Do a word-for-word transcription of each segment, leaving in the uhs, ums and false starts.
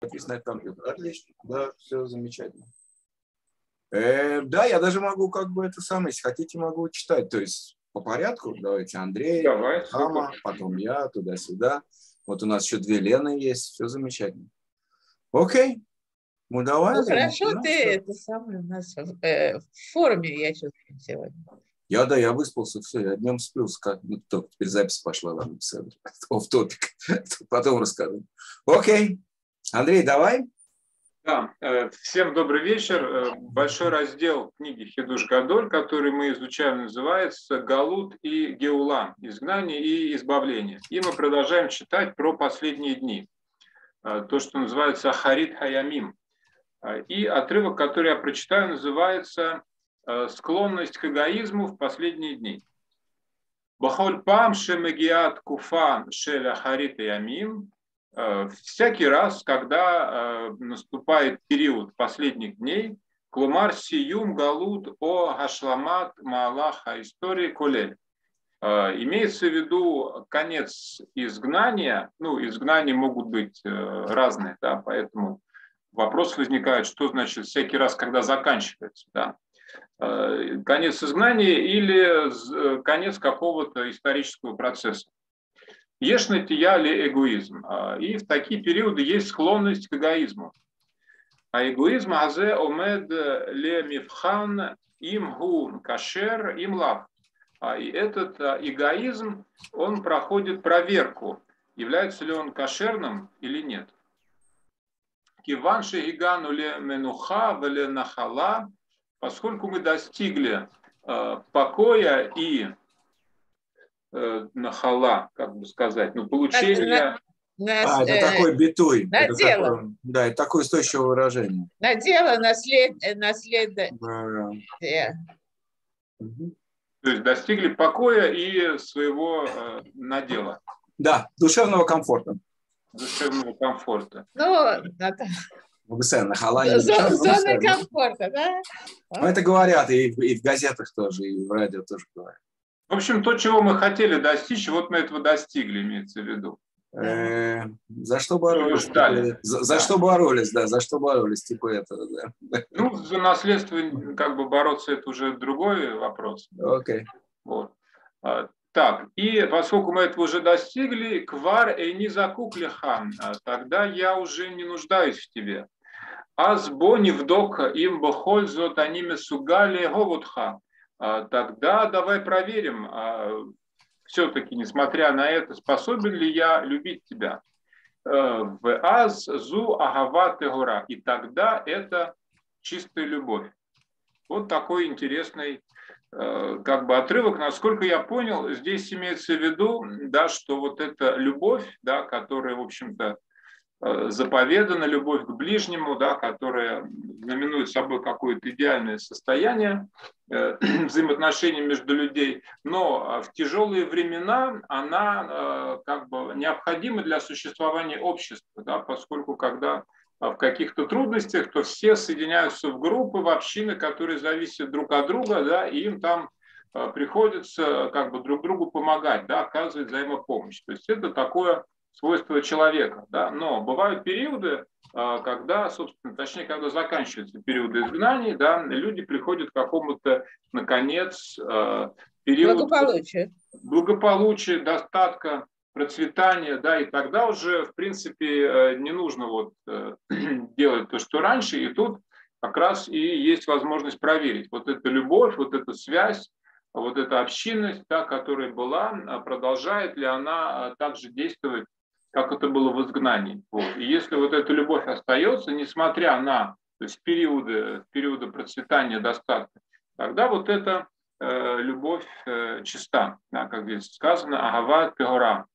на этот компьютер. Отлично, да, все замечательно. Э, да, я даже могу как бы это самое, если хотите, могу читать. То есть по порядку. Давайте Андрей, Давай, Хама, потом я, туда-сюда. Вот у нас еще две Лены есть, все замечательно. Окей, ну давай. Ну, хорошо, ты это самое у нас э, в форме, я чувствую сегодня. Я, да, я выспался, все, я днем сплю, как, ну, только теперь запись пошла, ладно, все, в топик, потом расскажу. Окей, Андрей, давай. Да, всем добрый вечер. Большой раздел книги Хидуш Гадоль, который мы изучаем, называется «Галут и Геула. Изгнание и избавление». И мы продолжаем читать про последние дни. То, что называется Ахарит Хаямим. И отрывок, который я прочитаю, называется «Склонность к эгоизму в последние дни». Бахоль пам шемегиат куфа шель Ахарит Хаямим. Всякий раз, когда э, наступает период последних дней, клумар сиюм галут о гашламат маалаха истории колель. Э, имеется в виду конец изгнания. Ну, изгнания могут быть э, разные, да, поэтому вопрос возникает, что значит всякий раз, когда заканчивается, да. Э, конец изгнания или э, конец какого-то исторического процесса. Ешнатия ли эгоизм. И в такие периоды есть склонность к эгоизму. А эгоизм азе омед ле мифхан им гу кашер им лав. И этот эгоизм, он проходит проверку, является ли он кошерным или нет. Киван шегигану ле менуха веле нахала, поскольку мы достигли покоя и нахала, как бы сказать, ну, получение... На, на, а, это э, такой битуй. На это дело. Такое, да, это такое устойчивое выражение. На дело, наслед... наслед... Да. Yeah. То есть достигли покоя и своего э, надела. Да, душевного комфорта. Душевного комфорта. Ну, это... Нахала не зоны комфорта, да? Ну, это говорят и в, и в газетах тоже, и в радио тоже говорят. В общем, то, чего мы хотели достичь, вот мы этого достигли, имеется в виду. Э, за что боролись? Типа, за за да. что боролись, да, за что боролись, типа этого, да. Ну, за наследство как бы бороться, это уже другой вопрос. Окей. Okay. Вот. Так, и поскольку мы этого уже достигли, квар эйни закукли хан, тогда я уже не нуждаюсь в тебе. Аз бони вдох им бохоль зот аниме сугали говутха. Тогда давай проверим, все-таки, несмотря на это, способен ли я любить тебя. В аз зу агава тегора. И тогда это чистая любовь. Вот такой интересный как бы отрывок. Насколько я понял, здесь имеется в виду, да, что вот эта любовь, да, которая, в общем-то, заповедана, любовь к ближнему, да, которая знаменует собой какое-то идеальное состояние э, взаимоотношений между людей, но в тяжелые времена она э, как бы необходима для существования общества, да, поскольку когда в каких-то трудностях, то все соединяются в группы, в общины, которые зависят друг от друга, да, и им там э, приходится как бы друг другу помогать, да, оказывать взаимопомощь. То есть это такое свойства человека, да, но бывают периоды, когда, собственно, точнее, когда заканчиваются периоды изгнаний, да, люди приходят к какому-то, наконец, периоду благополучия, благополучия, достатка, процветания, да, и тогда уже, в принципе, не нужно вот делать то, что раньше, и тут как раз и есть возможность проверить вот эту любовь, вот эту связь, вот эта общинность, та, которая была, продолжает ли она также действовать, как это было в изгнании. Вот. И если вот эта любовь остается, несмотря на, то есть периоды, периоды процветания, достатка, тогда вот эта э, любовь э, чиста, да, как здесь сказано, агава тегора.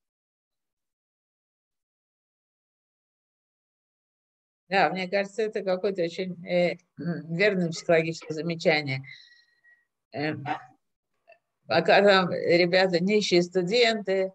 Да, мне кажется, это какое-то очень э, верное психологическое замечание. Э, пока там ребята нищие студенты,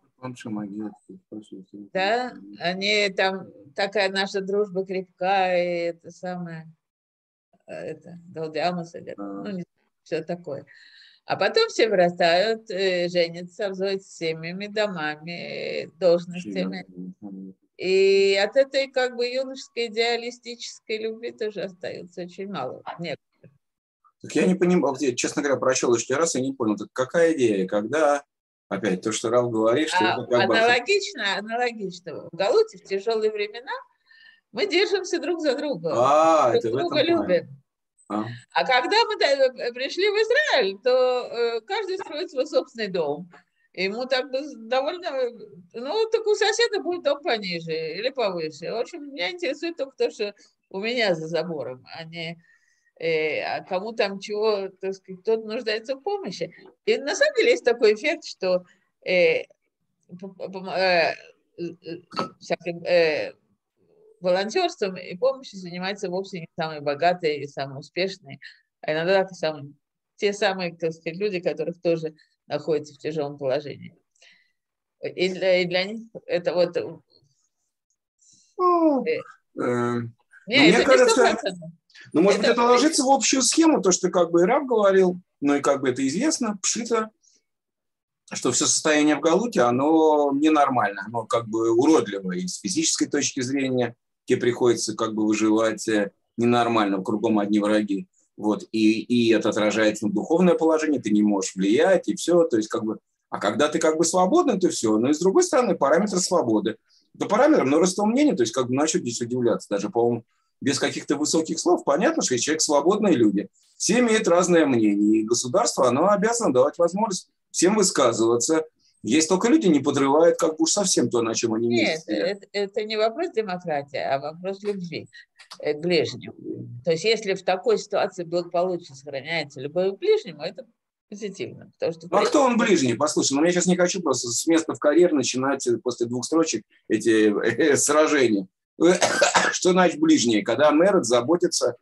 да, они там, такая наша дружба крепкая, и это самое, это, Далдиамус, ну, не все такое. А потом все вырастают, женятся, обзаводятся семьями, домами, должностями. И от этой как бы юношеской идеалистической любви тоже остается очень мало. Нет. Так я не понимал, я, честно говоря, прочел еще раз и не понял, так какая идея, когда, опять то, что Рав говорит, что А это как бы... аналогично, аналогично. В Галуте в тяжелые времена мы держимся друг за друга. А, Друг это в друга этом плане. любим. А. А когда мы пришли в Израиль, то э, каждый строит свой собственный дом. Ему так бы довольно... Ну, так у соседа будет дом пониже или повыше. В общем, меня интересует только то, что у меня за забором, а не э, а кому там чего, так сказать, кто-то нуждается в помощи. И на самом деле есть такой эффект, что э, э, э, всяким э, волонтерством и помощью занимаются вовсе не самые богатые и самые успешные, а иногда это самые, те самые, так сказать, люди, которых тоже находятся в тяжелом положении. И для, и для них это вот... Ну, Э, э, не, мне это кажется, не сто процентов. ну, может Это быть, это ложится в общую схему, то, что как бы и Рав говорил, ну и как бы это известно, пшито, что все состояние в Галуте, оно ненормально, оно как бы уродливое. И с физической точки зрения тебе приходится как бы выживать ненормально, кругом одни враги. Вот. И, и это отражается на духовное положение, ты не можешь влиять, и все. То есть как бы, а когда ты как бы свободный, то все. Но и с другой стороны, параметр свободы. Это параметр множество мнений, то есть как бы на что здесь удивляться. Даже, по-моему, без каких-то высоких слов понятно, что человек свободные люди. Все имеют разное мнение, и государство, оно обязано давать возможность всем высказываться. Есть только люди не подрывают как бы уж совсем то, на чем они Нет, вместе. это, это не вопрос демократии, а вопрос любви к ближнему. То есть если в такой ситуации благополучие сохраняется любовь к ближнему, это позитивно. Потому что, Ну а кто он ближний? Послушай, ну я сейчас не хочу просто с места в карьер начинать после двух строчек эти э, сражения. Что значит ближние? Когда Мерет заботится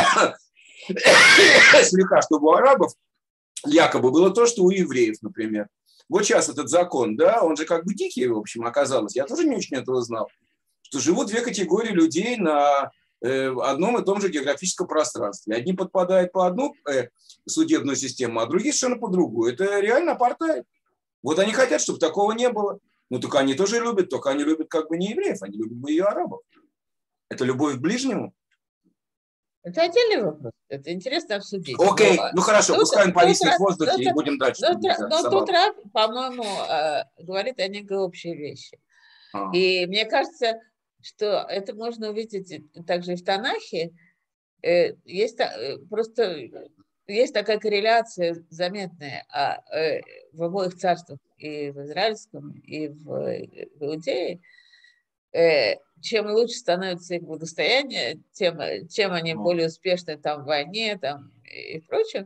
слегка, чтобы у арабов якобы было то, что у евреев, например. Вот сейчас этот закон, да, он же как бы дикий, в общем, оказалось. Я тоже не очень этого знал. Что живут две категории людей на э, одном и том же географическом пространстве. Одни подпадают по одну э, судебную систему, а другие совершенно по другую. Это реально апартеид. Вот они хотят, чтобы такого не было. Ну, только они тоже любят, только они любят как бы не евреев, они любят бы и арабов. Это любовь к ближнему. Это отдельный вопрос. Это интересно обсудить. Окей, но, ну хорошо, тут, пускай он повиснет тут, в воздухе, тут, и будем дальше. Но, но, но тут Рав, по-моему, говорит о некой общей вещи. А. И мне кажется, что это можно увидеть также и в Танахе. Есть просто есть такая корреляция заметная в обоих царствах, и в израильском, и в Иудее. Чем лучше становится их благосостояние, тем, чем они более успешны там в войне там, и прочем,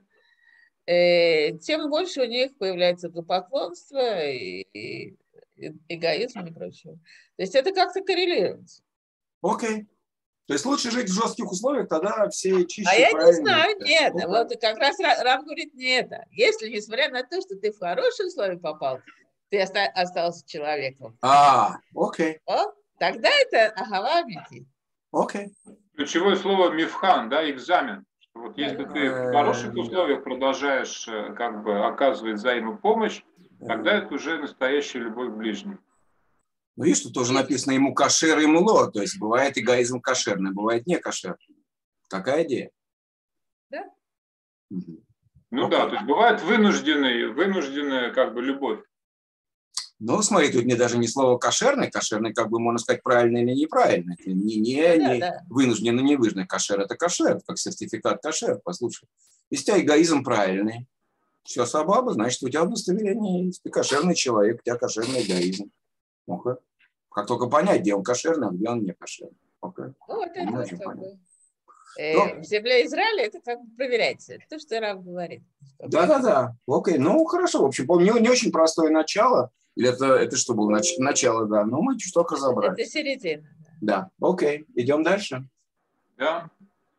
тем больше у них появляется идолопоклонство и, и, и эгоизм и прочее. То есть это как-то коррелируется. Окей. Okay. То есть лучше жить в жестких условиях, тогда все чище. А я не знаю, нет. Okay. Вот как раз Рав говорит не это. Если, несмотря на то, что ты в хорошие условия попал, ты остался человеком. А, окей. Okay. Тогда это агава амити. Окей. Ключевое слово мифхан, да, экзамен. Вот если ты в хороших условиях продолжаешь как бы оказывать взаимопомощь, тогда это уже настоящая любовь к ближнему. Ну, видишь, тут тоже написано ему кашер и мло, то есть бывает эгоизм кошерный, бывает не кошерный. Такая идея. Да? Угу. Ну okay. Да, то есть бывает вынужденная, вынужденная как бы любовь. Ну, смотри, тут мне даже не слово кошерный, кошерный, как бы можно сказать, правильный или неправильный. Это не, не, да, не да. вынужденный, не вынужденный. Кошер – это кошер, как сертификат кошер, послушай. Если у тебя эгоизм правильный, все сабаба, значит, у тебя удостоверение есть. Ты кошерный человек, у тебя кошерный эгоизм. Ну-ка. Как только понять, где он кошерный, а где он не кошерный. Okay. Ну, вот это вот как бы... Э, в земле Израиля это как бы проверяется. То, что Рав говорит. Да-да-да. Окей. Ну, хорошо. В общем, не, не очень простое начало. Или это, это что было? Нач, начало, да. Но мы чуть только разобрались. Это середина. Да. Окей. Идем дальше. Да.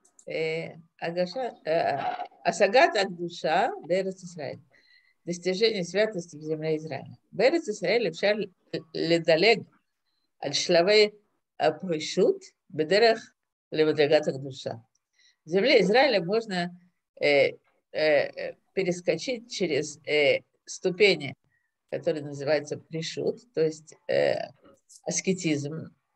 Асагат ад-душа Берец Исраиль. Достижение святости в земле Израиля. Берец Исраиль אפשר לדלג על שלבי הפרישות בדרך למדרגת הקדושה. В земле Израиля можно э, э, перескочить через э, ступени, которые называются пришут, то есть э, аскетизм,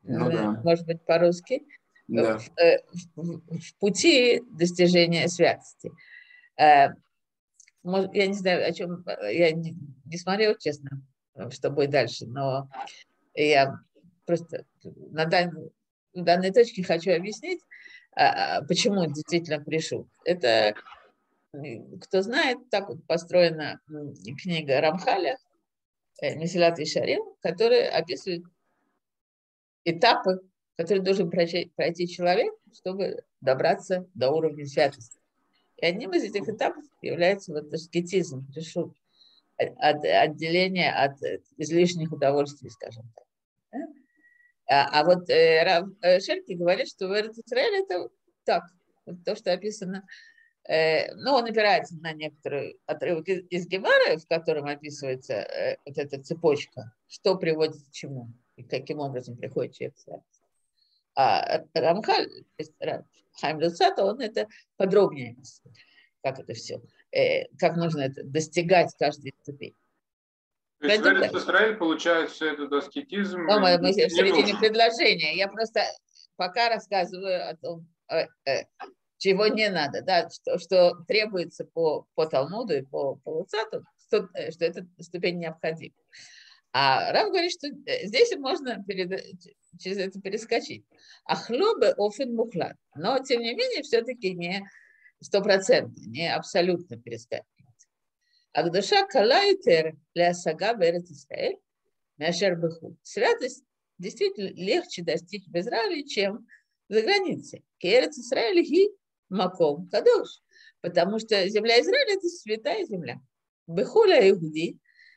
Ну, да. может быть, по-русски, Да. в, в, в пути достижения святости. Я не знаю, о чем, я не, не смотрела, честно, что будет дальше, но я просто на данной, на данной точке хочу объяснить, почему действительно пришел. Это, кто знает, так вот построена книга Рамхаля «Месилат Ишарим», которая описывает этапы, которые должен пройти, пройти человек, чтобы добраться до уровня святости. И одним из этих этапов является вот аскетизм, решут, от, отделение от излишних удовольствий, скажем так. А, а вот э, Рав Шельки говорит, что в Эрец-Исраэле это так, вот то, что описано. Э, ну, он опирается на некоторый отрывок из, из Гемары, в котором описывается э, вот эта цепочка, что приводит к чему и каким образом приходит человек в святость. А Рамхаль, Хаим Люцата, он это подробнее описывает, как это все, э, как нужно это достигать каждой ступени. То есть в Эрец-Исраэль, получается, этот аскетизм Но мы, мы не, в середине нужен. предложения. Я просто пока рассказываю о том, э, э, чего не надо, да, что, что требуется по, по Талмуду и по, по Луцату, что, что эта ступень необходима. А Рав говорит, что здесь можно перед, через это перескочить. А хлобы офен мухлад. Но, тем не менее, все-таки не стопроцентно, не абсолютно перескакивать. А душа калайтер для сага в Эрец-Исраэль мяшер беху. Святость действительно легче достичь в Израиле, чем за границей. Эрец-Исраэль ги маком кадош. Потому что земля Израиля – это святая земля. Бехуля иуди,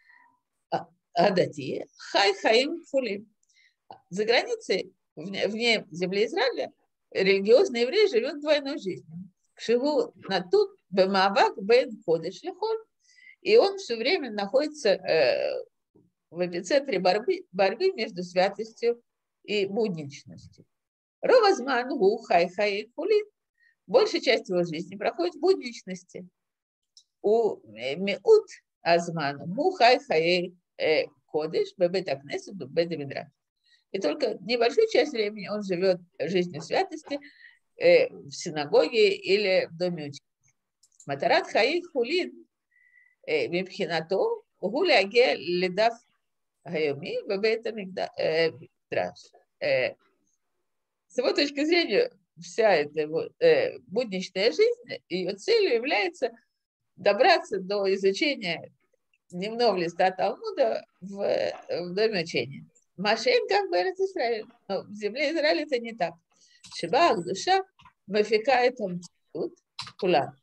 адати, хай хаим фулим. За границей, вне, вне земли Израиля, религиозный еврей живет двойной жизнью. Кшиву на тут бемавак бен ходеш лихоль. И он все время находится э, в эпицентре борьбы, борьбы между святостью и будничностью. Ровазман гу хай хай фулин. Большая часть его жизни проходит в будничности. У меут азман гу хай хай кодеш бебет акнесет бебет мидраш. И только небольшую часть времени он живет жизнью святости э, в синагоге или в доме учителя. Матарат хай фулин מבחינתו, הוא להגיע לדף היומי בבית המדרש. С его точки зрения, вся эта будничная жизнь, ее целью является добраться до изучения дневного листа Талмуда в, в доме учения. Машин как бы Эрец-Исраэль, но в земле Израиля это не так. Шибах, душа, мафикает там тут, кула.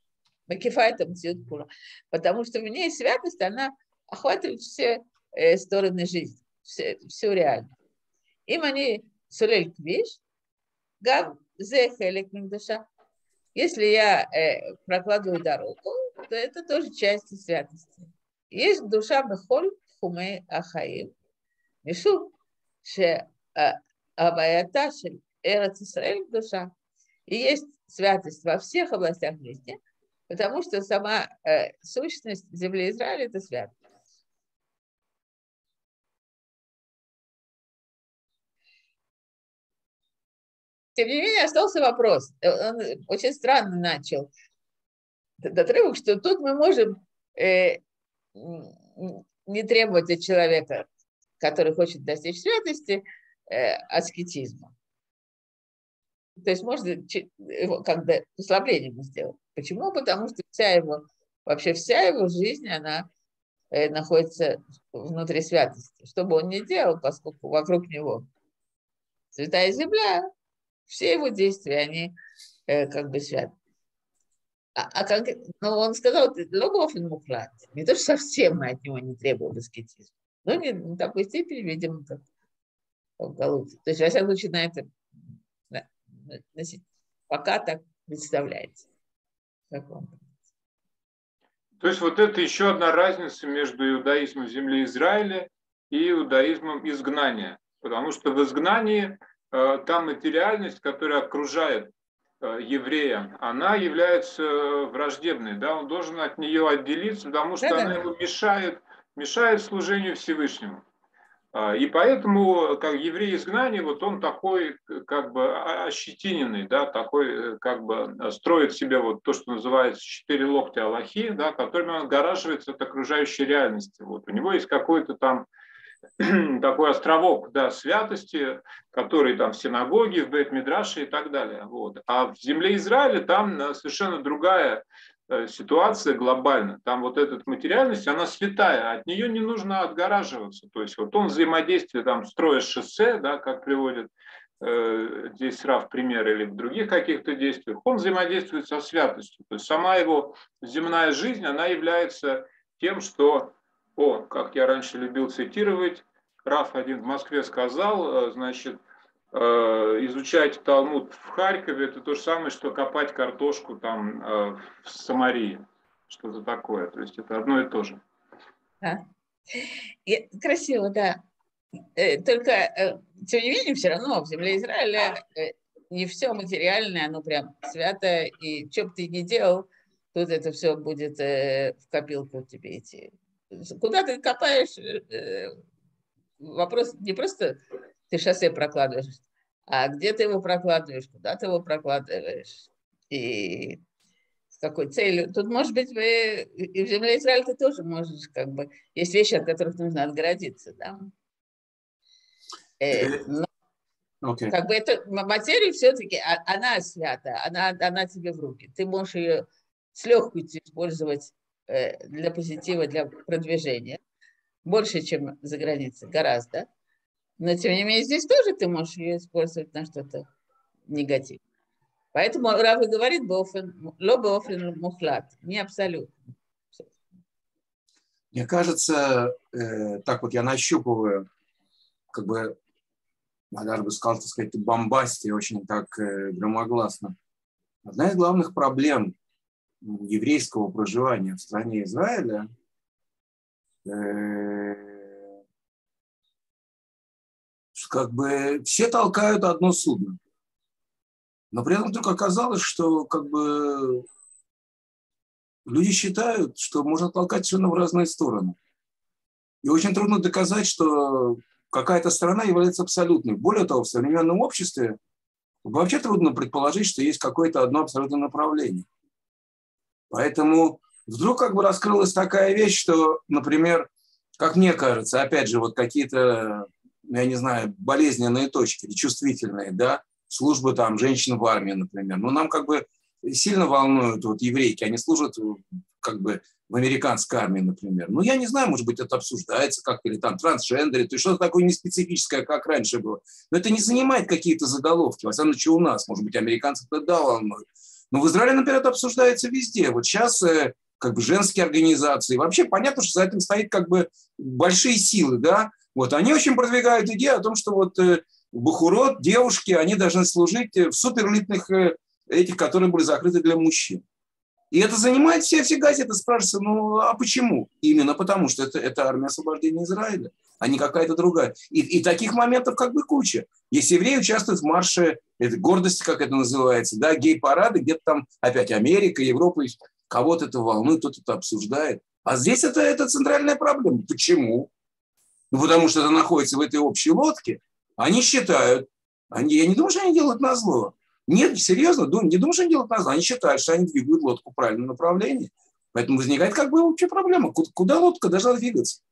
Потому что в ней святость, она охватывает все э, стороны жизни, все, всю реальность. Им они сулель квиш, гав зе хелек душа. Если я э, прокладываю дорогу, то это тоже часть святости. Есть душа бехоль хумей ахаим. Мишу, ше аваята шель Эрец-Исраэль душа. И есть святость во всех областях жизни, потому что сама э, сущность земли Израиля – это святость. Тем не менее, остался вопрос. Он очень странно начал этот отрывок, что тут мы можем э, не требовать от человека, который хочет достичь святости, э, аскетизма. То есть можно его как бы послаблением сделать. Почему? Потому что вся его, вообще вся его жизнь, она э, находится внутри святости. Что бы он ни делал, поскольку вокруг него святая земля, все его действия, они э, как бы святы. А, а как, ну, он сказал, лобов и мухлад. Не то, что совсем мы от него не требуем аскетизма. Но не в такой степени, видимо, как в Галуте. То есть, во всяком случае, на это пока так представляется. То есть вот это еще одна разница между иудаизмом земли Израиля и иудаизмом изгнания. Потому что в изгнании э, та материальность, которая окружает э, еврея, она является враждебной. Да? Он должен от нее отделиться, потому что Да-да. она ему мешает, мешает служению Всевышнему. И поэтому, как еврей-изгнанник, вот он такой, как бы, ощетиненный, да, такой, как бы, строит себе вот то, что называется четыре локтя Аллахи, да, которыми он отгораживается от окружающей реальности. Вот. У него есть какой-то там такой островок, да, святости, который там в синагоге, в Бейт-Мидраше и так далее. Вот. А в земле Израиля там совершенно другая ситуация глобально. Там вот эта материальность, она святая, от нее не нужно отгораживаться. То есть вот он взаимодействие, там, строя шоссе, да, как приводит э, здесь Рав пример, или в других каких-то действиях, он взаимодействует со святостью. То есть сама его земная жизнь, она является тем, что, о, как я раньше любил цитировать, Рав один в Москве сказал, значит, изучать Талмуд в Харькове, это то же самое, что копать картошку там в Самарии. Что-то такое. То есть это одно и то же. А. И, красиво, да. Только, тем не менее, все равно в земле Израиля не все материальное, оно прям святое. И что бы ты ни делал, тут это все будет в копилку тебе идти. Куда ты копаешь, вопрос не просто ты шоссе прокладываешь, а где ты его прокладываешь, куда ты его прокладываешь, и с какой целью. Тут, может быть, вы, и в земле Израиля ты тоже можешь, как бы, есть вещи, от которых нужно отгородиться, да. Э, но, okay. Как бы, это материя все-таки, она свята, она, она тебе в руки. Ты можешь ее с легкостью использовать э, для позитива, для продвижения, больше, чем за границей, гораздо. Но, тем не менее, здесь тоже ты можешь ее использовать на что-то негативное. Поэтому Рав и говорит, ло беофен мухлат, не абсолютно. Мне кажется, э, так вот я нащупываю, как бы, я даже бы сказал, так сказать, бомбасти, очень так э, громогласно. Одна из главных проблем еврейского проживания в стране Израиля э, как бы все толкают одно судно. Но при этом вдруг оказалось, что как бы люди считают, что можно толкать совершенно в разные стороны. И очень трудно доказать, что какая-то страна является абсолютной. Более того, в современном обществе вообще трудно предположить, что есть какое-то одно абсолютное направление. Поэтому вдруг как бы раскрылась такая вещь, что, например, как мне кажется, опять же, вот какие-то, я не знаю, болезненные точки, чувствительные, да, службы там женщин в армии, например. Ну, нам как бы сильно волнуют вот еврейки, они служат как бы в американской армии, например. Ну, я не знаю, может быть, это обсуждается как-то, или там трансгендеры, то есть что-то такое неспецифическое, как раньше было. Но это не занимает какие-то заголовки, во всяком случае у нас, может быть, американцев это да волнует. Но в Израиле, например, это обсуждается везде. Вот сейчас как бы женские организации, вообще понятно, что за этим стоит как бы большие силы, да, вот они очень продвигают идею о том, что вот бухурот, девушки, они должны служить в суперэлитных этих, которые были закрыты для мужчин. И это занимает все, все газеты, спрашиваются, ну а почему? Именно потому, что это, это армия освобождения Израиля, а не какая-то другая. И, и таких моментов как бы куча. Если евреи участвуют в марше это, гордости, как это называется, да, гей-парады, где-то там опять Америка, Европа, кого-то это волнует, кто-то это обсуждает. А здесь это, это центральная проблема. Почему? Ну потому что это находится в этой общей лодке. Они считают, они, я не думаю, что они делают назло. Нет, серьезно, не думаю, что они делают назло. Они считают, что они двигают лодку в правильном направлении. Поэтому возникает как бы общая проблема. Куда, куда лодка должна двигаться?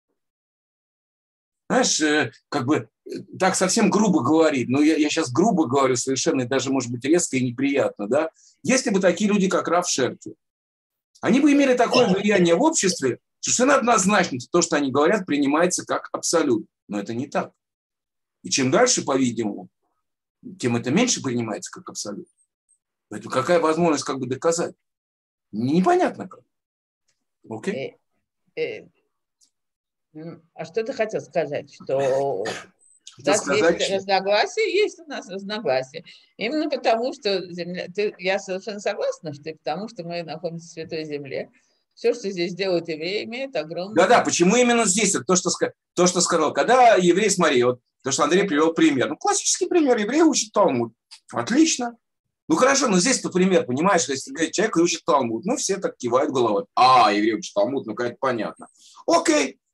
Знаешь, как бы так совсем грубо говорить, но я, я сейчас грубо говорю совершенно, и даже, может быть, резко и неприятно, да? Если бы такие люди, как Рав Шерки, они бы имели такое влияние в обществе, что совершенно однозначно то, что они говорят, принимается как абсолют. Но это не так. И чем дальше, по-видимому, тем это меньше принимается как абсолют. Поэтому какая возможность как бы доказать? Непонятно как. Окей? Okay? А что ты хотел сказать? Что у нас сказать, есть разногласия, есть у нас разногласия. Именно потому, что земля... ты... я совершенно согласна, что потому что мы находимся в Святой Земле. Все, что здесь делают евреи, имеет огромное... Да-да, почему именно здесь? Это то, что, то, что сказал. Когда еврей, смотри, вот то, что Андрей привел пример. Ну, классический пример. Еврей учит Талмуд. Отлично. Ну, хорошо, но здесь-то пример, понимаешь, если говорит, человек учит Талмуд, ну, все так кивают головой. А, еврей учит Талмуд, ну, это понятно. Окей.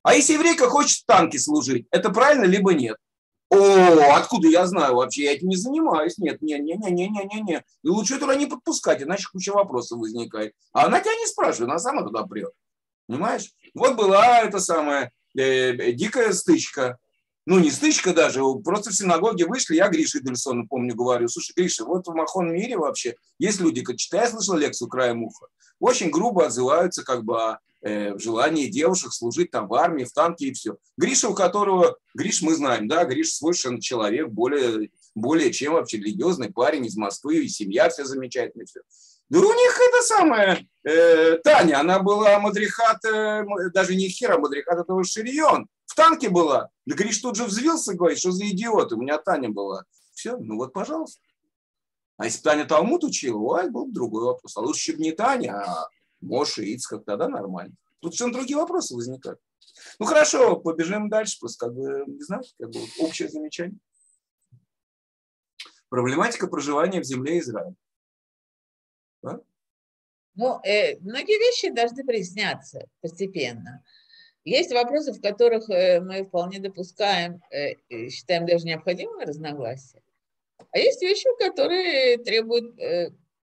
А если еврейка хочет в танке служить, это правильно либо нет? О, откуда я знаю вообще? Я этим не занимаюсь. Нет, не, не, не, не, не, не, не. И лучше туда не подпускать, иначе куча вопросов возникает. А она тебя не спрашивает, она сама туда прет. Понимаешь? Вот была эта самая э, дикая стычка. Ну, не стычка даже, просто в синагоге вышли, я Грише Дельсону, помню, говорю, слушай, Гриша, вот в Махон Мире вообще есть люди, как читая, я слышал лекцию краем уха, очень грубо отзываются как бы о э, желании девушек служить там в армии, в танке и все. Гриша, у которого, Гриш мы знаем, да, Гриш совершенно человек, более, более чем вообще религиозный парень из Москвы, и семья вся замечательная, все. Да у них это самое, э, Таня, она была мадрихат, э, даже не хера, мадрихат этого Ширион. В танке была. Да Гриш тут же взвился, говорит, что за идиот, у меня Таня была. Все, ну вот, пожалуйста. А если бы Таня Талмуд учила, ой, был бы другой вопрос. А лучше бы не Таня, а Моше, Ицхак, тогда нормально. Тут совершенно другие вопросы возникают. Ну хорошо, побежим дальше, просто как бы, не знаю, как бы общее замечание. Проблематика проживания в земле Израиля. Да? Ну, э, многие вещи должны проясняться постепенно. Есть вопросы, в которых э, мы вполне допускаем, э, считаем даже необходимым разногласия. А есть вещи, которые требуют, э,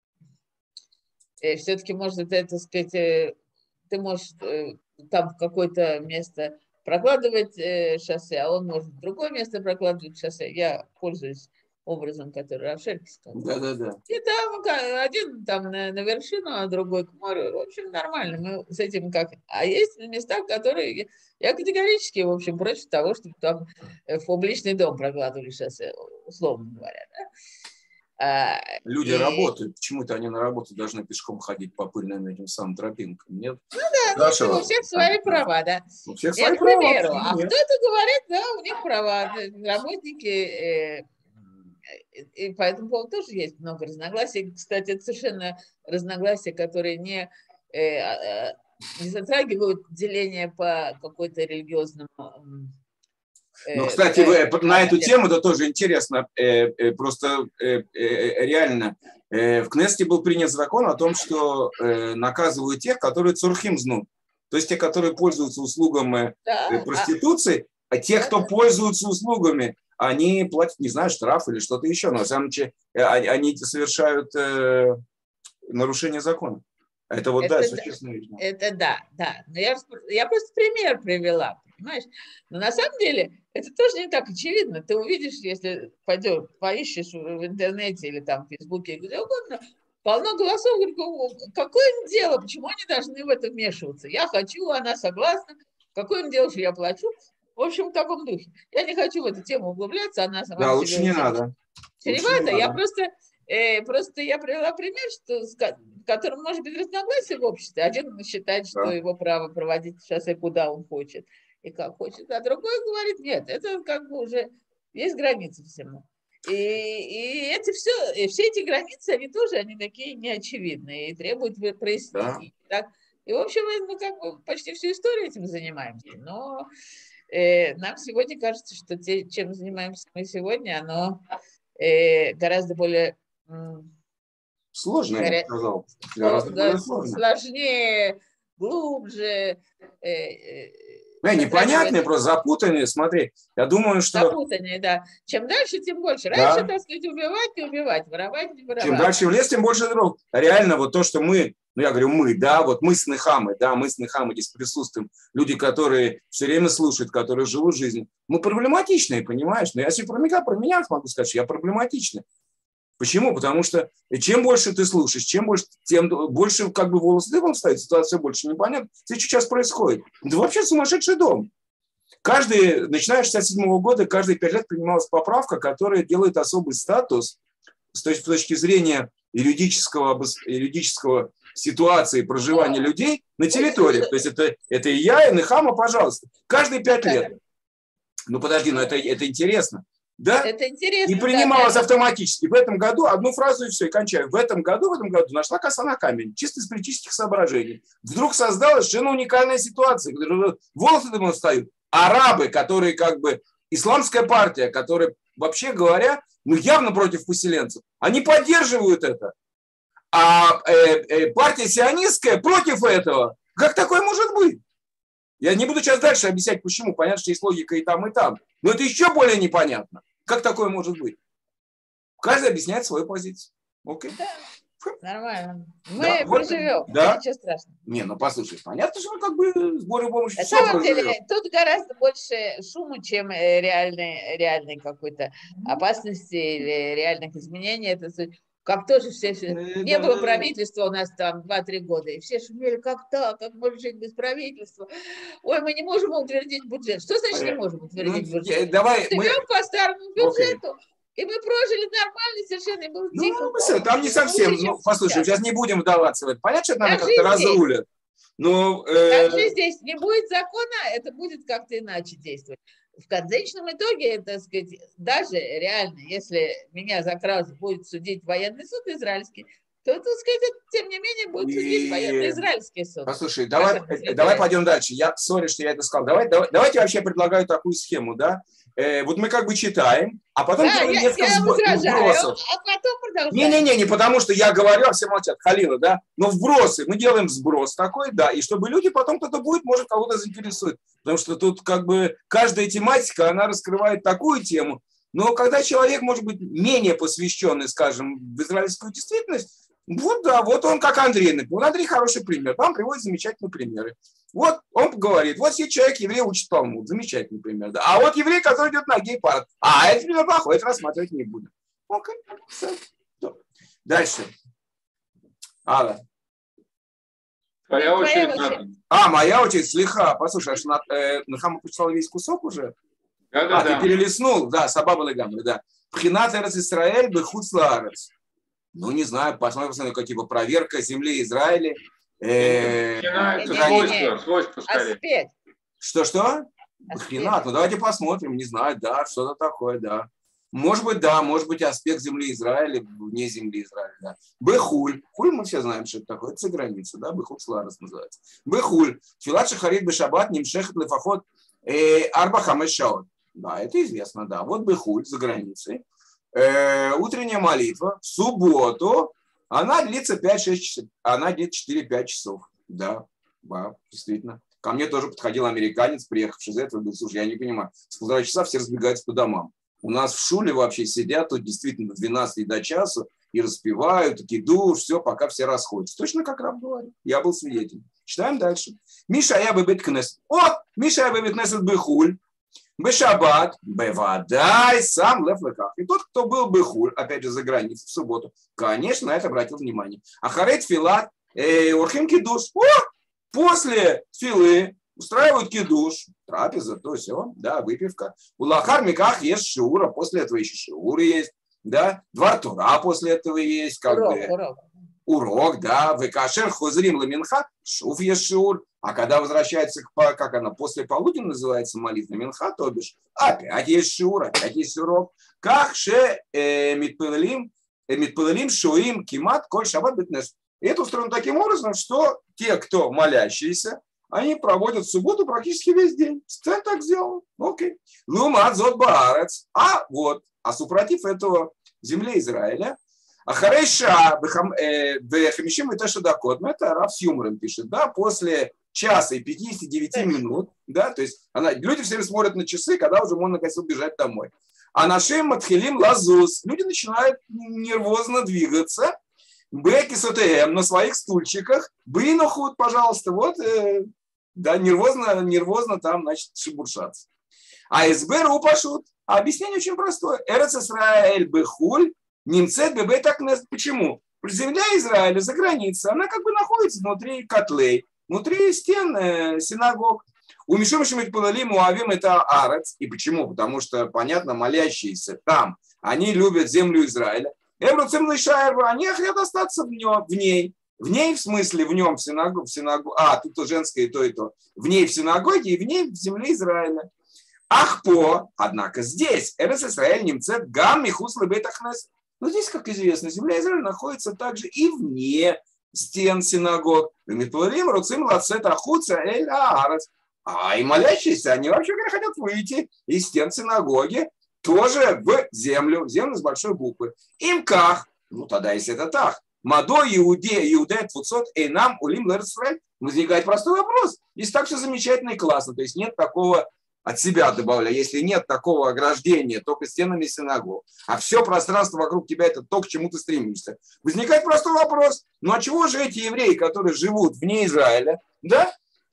э, все-таки, может, это, так сказать, э, ты можешь э, там в какое-то место прокладывать э, шоссе, а он может в другое место прокладывать шоссе. Я пользуюсь образом, который Равшельки сказал. Да, да, да. И там один там на, на вершину, а другой к морю. В общем, нормально. Мы с этим как... А есть места, которые... Я категорически, в общем, против того, чтобы там в публичный дом прокладывали шоссе, условно говоря. Да? А, Люди и... работают. Почему-то они на работу должны пешком ходить по пыльным этим самым тропинкам. Нет? Ну да, Хорошо. ну, у всех свои права, да. У всех Нет, свои к примеру. права. А кто-то говорит, да, у них права. Работники... Э, и по этому поводу тоже есть много разногласий. Кстати, это совершенно разногласия, которые не, э, не затрагивают деление по какой-то религиозному... Э, ну, кстати, э, вы, на эту тему это тоже интересно. Э, э, просто э, э, реально э, в Кнессете был принят закон о том, что э, наказывают тех, которые цурхим знут. То есть те, которые пользуются услугами да, э, проституции, а, а те, кто пользуются услугами, они платят, не знаю, штраф или что-то еще, но на самом деле они совершают э, нарушение закона. Это вот, это, да, существенная вещь. Это да, да. Но я, я просто пример привела, понимаешь? Но на самом деле это тоже не так очевидно. Ты увидишь, если пойдешь, поищешь в интернете или там в Фейсбуке, где угодно, полно голосов, говорят, какое им дело, почему они должны в это вмешиваться? Я хочу, она согласна, какое им дело, что я плачу? В общем, в таком духе. Я не хочу в эту тему углубляться, она сама да, лучше не надо. Чревато. Я просто, э, просто я привела пример, что, с которым может быть разногласие в обществе. Один считает, что да. его право проводить шоссе куда он хочет и как хочет, а другой говорит, нет, это как бы уже есть границы всему. И, и эти все, и все эти границы, они тоже, они такие неочевидные и требуют прояснений. Да. Так? И, в общем, мы как бы почти всю историю этим занимаемся. Но э, нам сегодня кажется, что те, чем занимаемся мы сегодня, оно э, гораздо более... Сложно, я бы сказал. Гораздо более сложнее, глубже. Э, э, Да, непонятные, просто запутанные, смотри. Я думаю, что... Запутанные, да. Чем дальше, тем больше. Раньше, да. так сказать, убивать, не убивать, воровать, не воровать. Чем дальше в лес, тем больше дров. Реально, вот то, что мы, ну, я говорю, мы, да, вот мы с Нехамой, да, мы с Нехамой здесь присутствуем. Люди, которые все время слушают, которые живут жизнь. Мы проблематичные, понимаешь? Но я если про меня, про меня могу сказать, что я проблематичный. Почему? Потому что чем больше ты слушаешь, чем больше, тем больше как бы волос дыбом стоит, ситуация больше непонятна. Что сейчас происходит? Это вообще сумасшедший дом. Каждый, начиная с шестьдесят седьмого года, каждые пять лет принималась поправка, которая делает особый статус с точки зрения юридического, юридического ситуации проживания людей на территориях. То есть это, это и я, и Нехама, пожалуйста. Каждые пять лет. Ну подожди, но это, это интересно. Да? Это интересно. И принималось да, автоматически. В этом году одну фразу и все, и кончаю. В этом году, в этом году нашла коса на камень, чисто из политических соображений. Вдруг создалась совершенно уникальная ситуация, где волосы дымом встают. Арабы, которые как бы исламская партия, которая, вообще говоря, ну явно против поселенцев, они поддерживают это. А э, э, партия сионистская против этого. Как такое может быть? Я не буду сейчас дальше объяснять, почему. Понятно, что есть логика и там, и там. Но это еще более непонятно. Как такое может быть? Каждый объясняет свою позицию. Окей. Да, нормально. Мы Да, вот, проживем. да. Ничего страшного. Не, ну послушай, понятно, что мы как бы с Божьей помощью На все самом проживем. деле, тут гораздо больше шума, чем э, реальной, реальной какой-то опасности или реальных изменений. Это суть. Как тоже все, все- Э, не да, было да, да. правительства у нас там два-три года, и все шумели, как так, как можно жить без правительства? Ой, мы не можем утвердить бюджет. Что значит не можем Ну, утвердить я- бюджет? давай мы... Живем по старому Окей. бюджету, и мы прожили нормально совершенно, и мы в диком Ну, мы, там не обществе, совсем. лучше, чем Ну, послушай, сейчас. сейчас не будем вдаваться в это. Понятно, что это надо Так как-то же и здесь. разрулят. Но э, Также здесь не будет закона, это будет как-то иначе действовать. В конечном итоге, так сказать, даже реально, если меня за кражу будет судить военный суд израильский, то, так сказать, это, тем не менее, будет судить И- военный израильский суд. послушай, давай, Как это э, следует? давай пойдем дальше. Я, сори, что я это сказал. Давай, давай, давайте вообще предлагаю такую схему, да? Э, вот мы как бы читаем, а потом Да, делаем я, несколько я взбро- возражаю, вбросов. а потом продолжаем. Не-не-не, не потому что я говорю, а все молчат. Халила, да? Но вбросы. Мы делаем сброс такой, да. И чтобы люди потом кто-то будет, может, кого-то заинтересует. Потому что тут как бы каждая тематика, она раскрывает такую тему. Но когда человек, может быть, менее посвященный, скажем, в израильскую действительность, вот да, вот он как Андрей. Вот Андрей хороший пример. Там приводит замечательные примеры. Вот он говорит, вот есть человек, еврей, учит Талмуд. Замечательный пример. Да. А вот еврей, который идет на гей-парад. А это пример плохой, это рассматривать не будем. Окей, все. Дальше. Алла. Твоя Твоя очередь, очередь. Натан. А, моя очередь, слиха. Послушай, аж на, э, Нахама прочитал весь кусок уже? А, Да-да-да. ты перелистнул? Да, Сабаба Легамри, да. Пхинат Эрец Исраэль бехуц лаарец. Ну, не знаю, посмотрим, посмотрим, как типа проверка земли Израиля. Э, Начинается Не-не-не. свойство, свойство скорее. Аспект. Что-что? Пхинат, ну давайте посмотрим, не знаю, да, что-то такое, да. Может быть, да, может быть, аспект земли Израиля, вне земли Израиля, да. Бехуль. Хуль мы все знаем, что это такое. Это за граница, да, Бехуль Сларес называется. Бехуль. Филат шахарит бешабат нимшехет лефахот арба хамеш шаот. Да, это известно, да. Вот Бехуль за границей. Э, утренняя молитва в субботу, она длится пять-шесть часов, она длится четыре-пять часов. Да, да, действительно. Ко мне тоже подходил американец, приехавший из этого, говорит, слушай, я не понимаю, с полтора часа все разбегаются по домам. У нас в шуле вообще сидят тут действительно с двенадцати до часу и распевают, и кидуш, все, пока все расходятся. Точно как Рав говорит. Я был свидетелем. Читаем дальше. Миша я бы беткнес. О, Миша я бы беткнесет бехуль. Бешабат, бевадай, сам лев лыках. И тот, кто был бехуль, опять же, за границей в субботу, конечно, на это обратил внимание. Ахарет филат, орхим кидуш. О, после филы устраивают кидуш, трапеза, то все, да, выпивка. У лахар миках есть шиура, после этого еще шиур есть, да, два тура после этого есть, как Урок, бы. урок. Урок, да, векашер хозрим ламинха, шуф ешур. А когда возвращается, к, как она, после полудня называется молитва минха, то бишь, опять есть шур, опять есть урок. Как ше митпылалим, митпылалим шуим кимат коль шаббат битнес. И это устроено таким образом, что те, кто молящиеся, они проводят в субботу практически весь день. Цель так сделал. Окей. Лумат зот баарец. А вот, а супротив этого земли Израиля, Ахарейша бехамишим и тешадакот. Это Рав с юмором пишет, да, после часа и пятидесяти девяти минут, да, то есть она, люди все время смотрят на часы, когда уже можно, наконец, убежать домой. А нашим матхилим лазус. Люди начинают нервозно двигаться. Беки СТМ на своих стульчиках. Бинохуд, пожалуйста, вот, э, да, нервозно, нервозно там, значит, шебуршаться. А СБ упашут. А объяснение очень простое. Эрец Исраэль бехуль. Немцет бебе так почему? Земля Израиля за границей, она как бы находится внутри котлей, внутри стен э, синагог. У Мишумышим Палалим Уавим это арец. И почему? Потому что, понятно, молящиеся там, они любят землю Израиля. Эвруцем Лишаева, они хотят остаться в, нем, в ней. В ней, в смысле, в нем, в синагоге, в синагоге. А, тут то женское и то, и то. В ней в синагоге и в ней в земле Израиля. Ахпо, однако здесь, Эрец Исраэль немцет гам михус лебейт ахнес. Но здесь, как известно, земля Израиля находится также и вне стен синагог. А и молящиеся, они вообще хотят выйти из стен синагоги тоже в землю, в землю с большой буквы. Им как? Ну тогда, если это так. Мадо иуде, иудея твуцот, эйнам улим лэрцрэль. Возникает простой вопрос. Если так все замечательно и классно, то есть нет такого, от себя добавляю, если нет такого ограждения только стенами синагог, а все пространство вокруг тебя это то, к чему ты стремишься, возникает простой вопрос. Ну а чего же эти евреи, которые живут вне Израиля, да,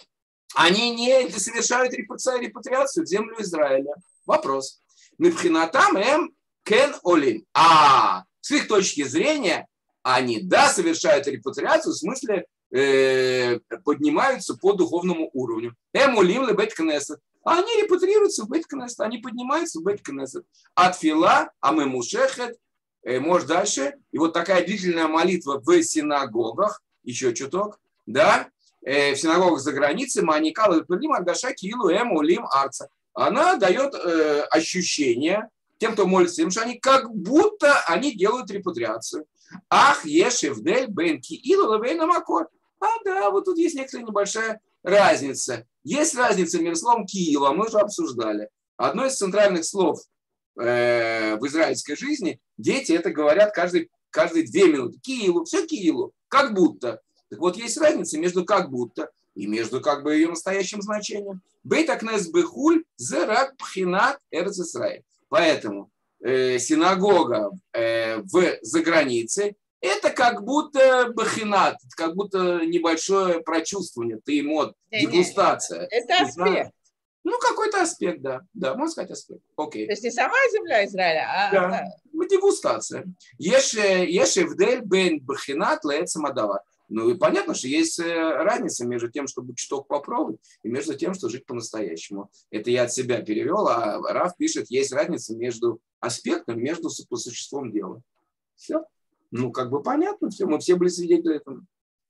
они не совершают репатриацию в землю Израиля? Вопрос. Мипхинатам эм кен олим. А с их точки зрения они, да, совершают репатриацию, в смысле э, поднимаются по духовному уровню. Эм олим ле бейт кнесет. А они репатриируются в бейт кнесет, они поднимаются в бейт кнесет. От фила, а мы мушехет, э, может дальше. И вот такая длительная молитва в синагогах, еще чуток, да, э, в синагогах за границей, маникал и перлим, аргаша килу эм олим арца. Она дает э, ощущение тем, кто молится, тем, что они как будто они делают репатриацию. Ах, ешевдель бен киилу лавейна макор. А да, вот тут есть некоторая небольшая разница. Есть разница между словом киилу, а мы уже обсуждали. Одно из центральных слов э, в израильской жизни, дети это говорят каждые, каждые две минуты. Киилу, все киилу, как будто. Так вот, есть разница между как будто и между как бы ее настоящим значением. Бейт акнес бехуль зерак пхинат эрц Исраэль. Поэтому э, синагога э, в загранице это как будто бахинат, как будто небольшое прочувствование, теймот, дегустация. Это аспект. Ну, какой-то аспект, да. Да, можно сказать аспект. Окей. То есть не сама земля Израиля, а... Да, дегустация. Ешевдель бен бахинат леэца мадава. Ну и понятно, что есть разница между тем, чтобы чуток попробовать, и между тем, что жить по-настоящему. Это я от себя перевел, а Рав пишет, есть разница между аспектом, между существом дела. Все. Ну, как бы понятно, все, мы все были свидетели этого.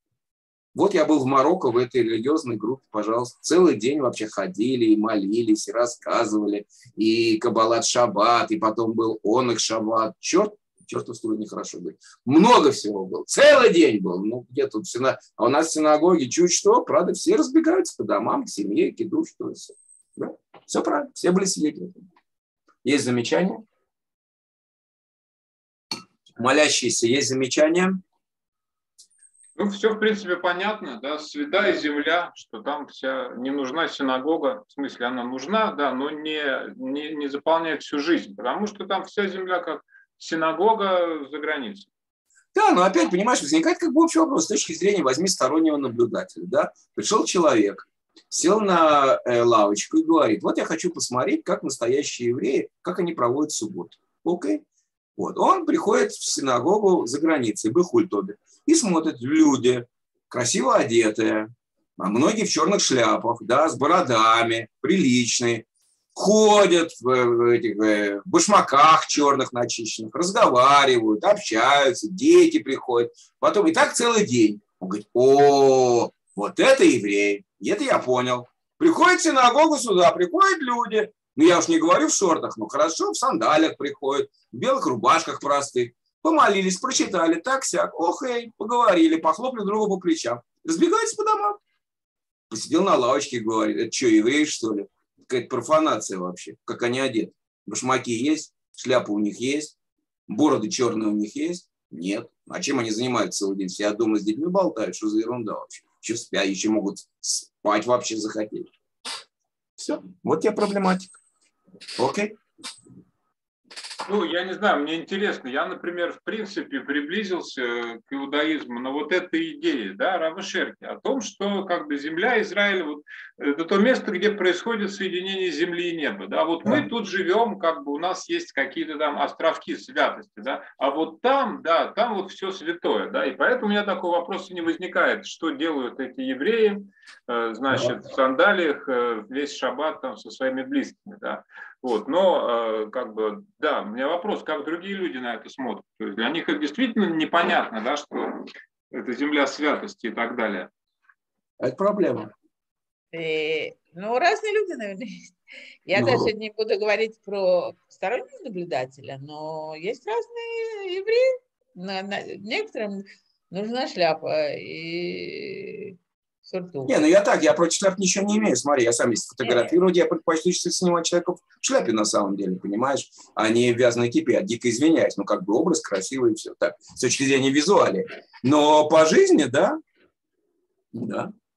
Вот я был в Марокко в этой религиозной группе, пожалуйста. Целый день вообще ходили и молились, и рассказывали, и Каббалат Шаббат, и потом был он их Шаббат. Черт, чертов стуле нехорошо быть. Много всего было. Целый день был. Ну, где тут сина... А у нас в синагоге чуть что, правда, все разбегаются по домам, к семье, к еду, что и все. Да? Все правильно, все были свидетелями. Есть замечания? Молящиеся, есть замечания? Ну, все, в принципе, понятно, да, святая земля, что там вся не нужна синагога, в смысле, она нужна, да, но не, не, не заполняет всю жизнь, потому что там вся земля как синагога за границей. Да, но опять, понимаешь, возникает как бы общий вопрос с точки зрения, возьми стороннего наблюдателя, да, пришел человек, сел на э, лавочку и говорит, вот я хочу посмотреть, как настоящие евреи, как они проводят субботу. Окей? Вот. Он приходит в синагогу за границей, Бехуль-Тобе, и смотрит, люди красиво одетые, а многие в черных шляпах, да, с бородами, приличные, ходят в, в этих в башмаках черных начищенных, разговаривают, общаются, дети приходят. Потом и так целый день. Он говорит, о, вот это еврей, это я понял. Приходит в синагогу сюда, приходят люди. Ну, я уж не говорю в шортах, но хорошо, в сандалиях приходят, в белых рубашках простых. Помолились, прочитали, так-сяк, ох, эй, поговорили, похлопали друга по плечам. Разбегаются по домам. Посидел на лавочке и говорит, это что, евреи, что ли? Какая-то профанация вообще, как они одеты. Башмаки есть, шляпы у них есть, бороды черные у них есть? Нет. А чем они занимаются целый день? Все дома с детьми болтают, что за ерунда вообще? Еще спят, еще могут спать вообще захотеть. Все, вот тебе проблематика. Окей. Ну, я не знаю, мне интересно. Я, например, в принципе, приблизился к иудаизму на вот этой идее, да, Рава Шерки, о том, что как бы земля Израиля, вот, это то место, где происходит соединение земли и неба. Да. Вот мы тут живем, как бы у нас есть какие-то там островки святости, да, а вот там, да, там вот все святое, да, и поэтому у меня такого вопроса не возникает, что делают эти евреи, значит, в сандалиях весь шаббат там со своими близкими, да. Вот, но, как бы, да, у меня вопрос, как другие люди на это смотрят. То есть для них это действительно непонятно, да, что это земля святости и так далее. Это проблема. И, ну, разные люди, наверное, есть. Я ну. даже не буду говорить про стороннего наблюдателя, но есть разные евреи. На, на, некоторым нужна шляпа и... Не, ну я так, я против шляп ничего не имею. Смотри, я сам если фотографирую, я предпочту снимать человека в шляпе на самом деле, понимаешь, а не в вязаной кипе. Я дико извиняюсь, ну как бы образ красивый и все так, с точки зрения визуали. Но по жизни, да, да.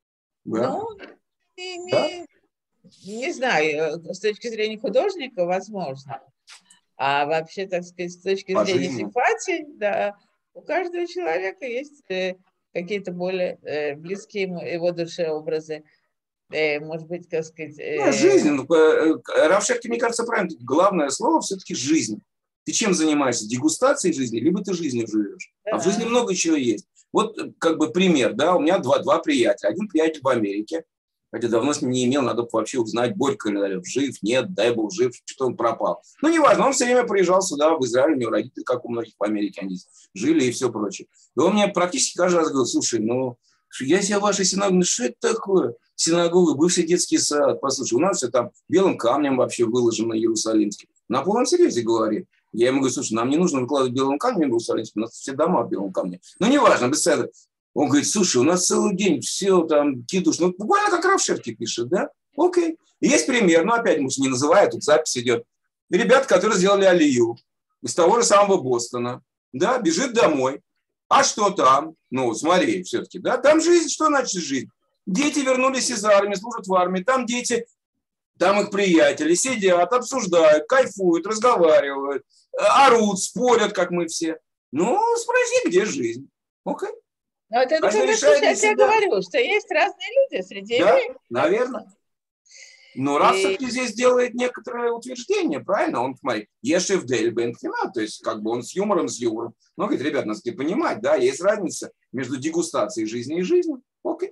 Да. Ну, не, не, Да? не знаю, с точки зрения художника, возможно. А вообще, так сказать, с точки По зрения жизни. симпатии, да, у каждого человека есть э, какие-то более э, близкие ему, его душе образы. Э, может быть, так сказать... Ну, Э, жизнь. Ну, э, э, Рав Шехте, мне кажется, правильно. Главное слово все-таки жизнь. Ты чем занимаешься? Дегустацией жизни, либо ты жизнью живешь. А в жизни да. много чего есть. Вот э, как бы пример, да, у меня два, два приятеля. Один приятель в Америке, хотя давно с ним не имел, надо бы вообще узнать, Борька ли жив, нет, дай бог жив, что он пропал. Ну, неважно, он все время приезжал сюда, в Израиль, у него родители, как у многих в Америке, они жили и все прочее. И он мне практически каждый раз говорил, слушай, ну, я себе в вашей синагоге, что это такое? Синагога, бывший детский сад, послушай, у нас все там белым камнем вообще выложено иерусалимским. На полном серьезе говорит. Я ему говорю, слушай, нам не нужно выкладывать белым камнем иерусалимским, у нас все дома в белом камне. Ну, неважно, без этого. Он говорит, слушай, у нас целый день все там кидуш. Ну, буквально как Рав Шехте пишет, да? Окей. И есть пример, ну, опять, может, не называю, тут запись идет. Ребята, которые сделали алию из того же самого Бостона, да, бежит домой. А что там? Ну, смотри, все-таки, да, там жизнь, что значит жизнь? Дети вернулись из армии, служат в армии, там дети, там их приятели сидят, обсуждают, кайфуют, разговаривают, орут, спорят, как мы все. Ну, спроси, где жизнь? Окей. Но это, это как раз, я тебе говорю, что есть разные люди среди да, евреев. Наверное. Но Рав И... все-таки здесь делает некоторое утверждение, правильно? Он, смотри, ешев дель бенхина, то есть как бы он с юмором, с юмором. Но говорит, ребят, надо понимать, да, есть разница между дегустацией жизни и жизнью. Окей.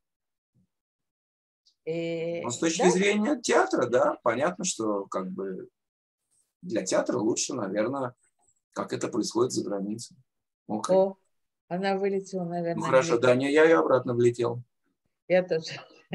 И... Но с точки да? зрения театра, да, понятно, что как бы для театра лучше, наверное, как это происходит за границей. Окей. О, она вылетела, наверное. Ну хорошо, да, не, я и обратно влетел. Я тоже.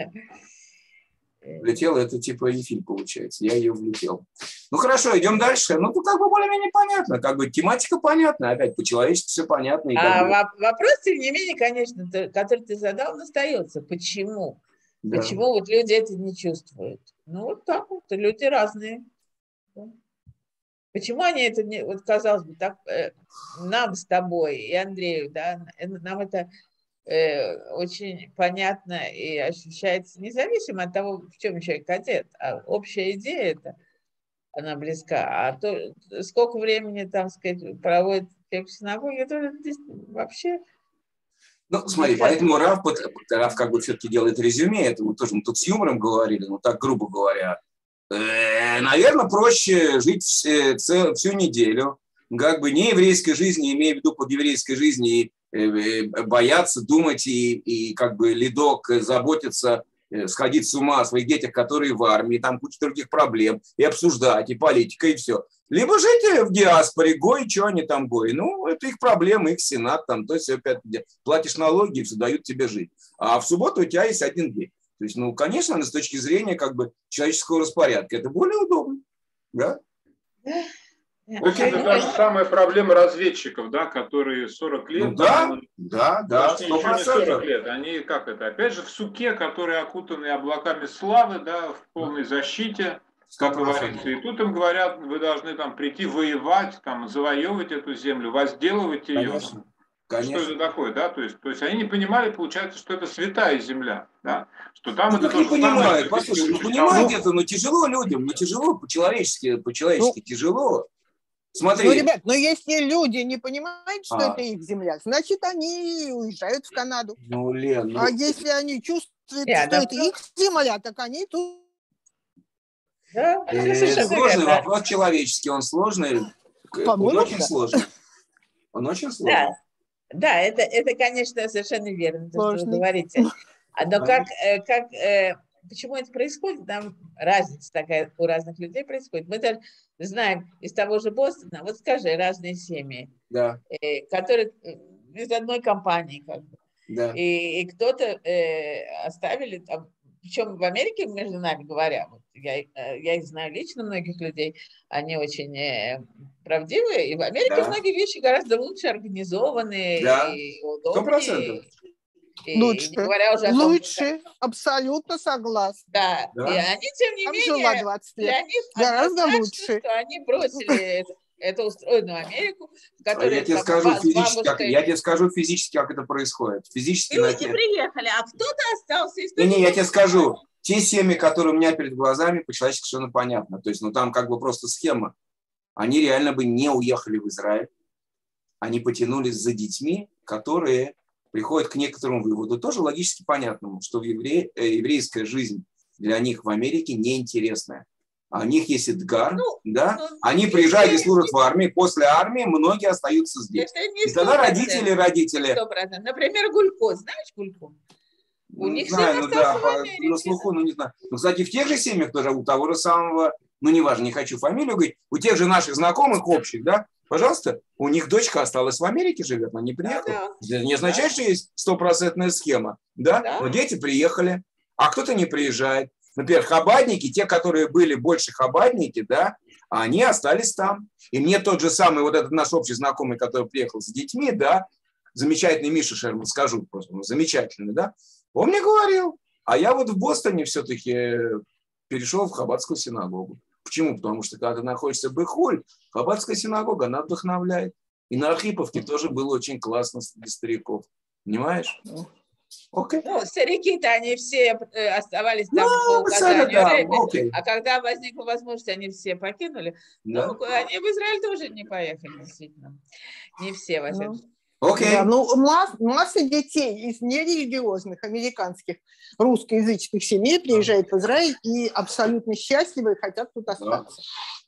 Влетел, это типа и фильм получается. Я ее влетел. Ну хорошо, идем дальше. Ну, тут как бы более-менее понятно. Как бы тематика понятна. Опять по-человечески все понятно. И а бы... вопрос, тем не менее, конечно, который ты задал, остается. Почему? Да. Почему вот люди это не чувствуют? Ну, вот так вот. Люди разные. Почему они это не... Вот, казалось бы, так, э, нам с тобой и Андрею, да, нам это... очень понятно и ощущается независимо от того, в чем человек одет. А общая идея это, она близка. А то, сколько времени там, сказать, проводит в синагоге, это вообще... Ну, смотри, это... поэтому Рав, Рав как бы все-таки делает резюме, это мы тоже мы тут с юмором говорили, но так грубо говоря. Э, наверное, проще жить всю, всю неделю, как бы не еврейской жизни, имея в виду под еврейской жизни, бояться, думать и, и как бы ледок заботиться, сходить с ума о своих детях, которые в армии, там куча других проблем, и обсуждать, и политика, и все. Либо жить в диаспоре, гой, что они там гой. Ну, это их проблемы, их сенат, там, то есть опять платишь налоги, и все дают тебе жить. А в субботу у тебя есть один день. То есть, ну, конечно, с точки зрения как бы человеческого распорядка, это более удобно, да? То есть это та же самая проблема разведчиков, да, которые сорок лет. Ну, да, там, да, да, сто процентов. Еще не сорок лет, они как это, опять же в суке, которые окутаны облаками славы, да, в полной защите, как говорится. И тут им говорят, вы должны там прийти воевать, там, завоевывать эту землю, возделывать ее. Конечно. Конечно. Что это такое, да? То есть, то есть они не понимали, получается, что это святая земля, да? Что там ну, это как не понимают, послушай, ну понимают это, но тяжело людям, ну тяжело по-человечески, по-человечески ну, тяжело. Смотри. Ну, ребят, но если люди не понимают, что а. это их земля, значит, они уезжают в Канаду. Ну, Лен, ну... А если они чувствуют, Я, что да, это их земля, так они тут... Да, это сложный вопрос человеческий, он сложный, он очень да. сложный. Он очень сложный. Да, да это, это, конечно, совершенно верно, то, что вы говорите. Но как, как, почему это происходит, там разница такая у разных людей происходит. Мы даже знаем из того же Бостона, вот скажи, разные семьи, да. которые из одной компании, как бы. Да. И, и кто-то э, оставили, там, причем в Америке, между нами говоря, вот я, я их знаю лично, многих людей, они очень э, правдивые, и в Америке да. многие вещи гораздо лучше организованы да. и удобнее. И, лучше, и не говоря уже о том, лучше, что... абсолютно согласна. Да. да, и они, тем не Там менее, для них гораздо лучше. Что они бросили эту устроенную Америку, в А которой я тебе там скажу с физически, как, бабушкой. я тебе скажу физически, как это происходит. Физически на Люди те... приехали, а кто-то остался. Не, не, я тебе скажу. Те семьи, которые у меня перед глазами, по-человечески совершенно понятно. То есть, ну там как бы просто схема. Они реально бы не уехали в Израиль. Они потянулись за детьми, которые приходят к некоторому выводу, тоже логически понятному, что евре... еврейская жизнь для них в Америке неинтересная. А у них есть эдгар, Ну, да? ну, Они приезжают и служат в армии, после армии многие остаются здесь. Это не И тогда родители, родители... сто процентов. Например, Гулько. Знаешь Гулько? У Не них знаю, сын ну остался да, в по- Америке. на слуху, ну не знаю. Ну, кстати, в тех же семьях тоже у того же самого, ну неважно, не хочу фамилию говорить, у тех же наших знакомых общих, да, пожалуйста, у них дочка осталась в Америке, живет, она не приехала. Да, Это не означает, да. что есть стопроцентная схема, да? Да. Но дети приехали, а кто-то не приезжает. Например, хабадники, те, которые были больше хабадники, да, они остались там. И мне тот же самый, вот этот наш общий знакомый, который приехал с детьми, да, замечательный Миша Шерман, скажу просто, ну, замечательный, да, он мне говорил, а я вот в Бостоне все-таки перешел в хаббатскую синагогу. Почему? Потому что когда ты находишься в Бехоль, хаббатская синагога, она вдохновляет. И на Архиповке тоже было очень классно для стариков. Понимаешь? Окей. Ну, старики-то они все э, оставались там Ну, по указанию да, Ребе, окей. а когда возникла возможность, они все покинули. Да. Ну, они в Израиль тоже не поехали, действительно. Не все, во всяком случае. Окей. Да, ну, масс, масса детей из нерелигиозных американских русскоязычных семей приезжает в Израиль и абсолютно счастливы и хотят тут остаться.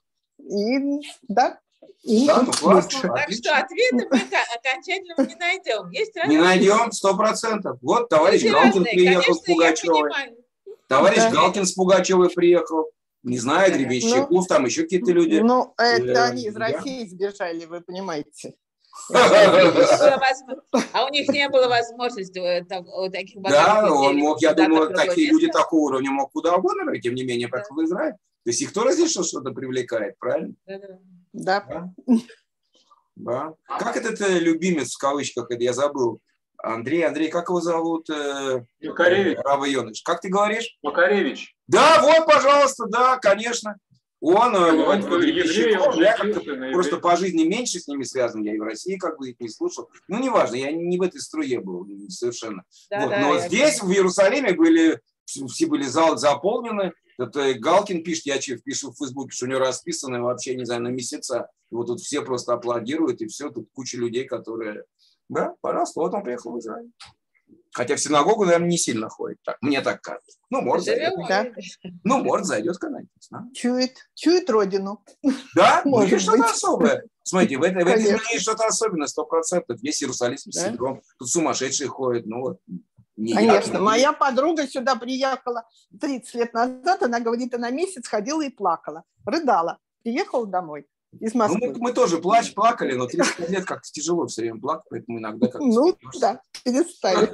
И да, им Да, ну тут классно. лучше. Так что ответа мы окончательно не найдем. Есть Не найдем, сто процентов. Вот товарищ Люди Галкин разные. приехал Конечно, с Пугачевой. я понимаю. Товарищ Да. Галкин с Пугачевой приехал. Не знаю, Гребенщиков, там еще какие-то люди. Ну, это Э, они из да. России сбежали, вы понимаете. Было возможно- А у них не было возможности э, так- у таких богатых Да, людей он мог, я куда-то в думаю, другое такие место. люди такого уровня мог куда угодно, но тем не менее, поехал в Израиль. То есть их тоже здесь что-то привлекает, правильно? Да-да. Да. Да. Да. Как этот э, любимец, в кавычках, это я забыл, Андрей, Андрей, как его зовут? Э, Макаревич. Рава Йоныч. Как ты говоришь? Макаревич. Да, вот, пожалуйста, да, конечно. Он, э, Ну, он, он еврей, он я женился как-то на просто еврее. по жизни меньше с ними связан, я и в России как бы их не слушал. Ну, неважно, я не в этой струе был совершенно. Да, Вот. да, Но я здесь, в Иерусалиме, были, все были зал заполнены. Это Галкин пишет, я пишу в Фейсбуке, что у него расписаны вообще, не знаю, на месяца. И вот тут все просто аплодируют, и все, тут куча людей, которые... Да, пожалуйста, вот он приехал в Израиль. Хотя в синагогу, наверное, не сильно ходит. Так, мне так кажется. Ну, может, зайдет. Живем, Да. Ну, может, зайдет когда-нибудь. Да, Чует, чует родину. да? Ну, Может есть что-то быть. особое. Смотрите, в этой, в этой Конечно. стране есть что-то особенное, сто процентов. Есть Иерусалимский Да. синдром. Тут сумасшедшие ходят. Ну, вот. Не Конечно. я, Моя подруга сюда приехала тридцать лет назад, она говорит, она месяц ходила и плакала, рыдала, приехала домой из Ну, Москвы. мы, мы тоже плач, плакали, но тридцать пять лет как-то тяжело все время плакать, поэтому иногда как-то... Ну, смеешься. да, перестали.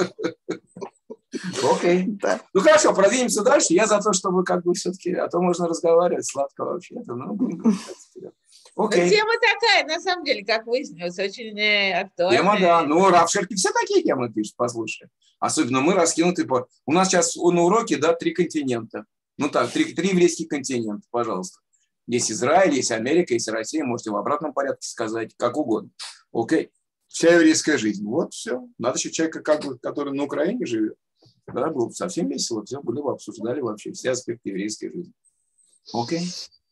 Окей. Да. Ну, хорошо, продвинемся дальше. Я за то, чтобы как бы все-таки... А то можно разговаривать сладко вообще. Ну, будем двигаться вперед. Ну, Окей. тема такая, на самом деле, как выяснилось, очень э, актуальная. Тема, да. Ну, Равшерки все такие темы пишут, послушай. Особенно мы раскинуты по... У нас сейчас на уроке, да, три континента. Ну так, три, три еврейских континента, пожалуйста. Есть Израиль, есть Америка, есть Россия. Можете в обратном порядке сказать, как угодно. Окей. Вся еврейская жизнь. Вот все. Надо еще человека, как бы, который на Украине живет. Да, было бы совсем весело. Все, были бы обсуждали вообще все аспекты еврейской жизни. Окей.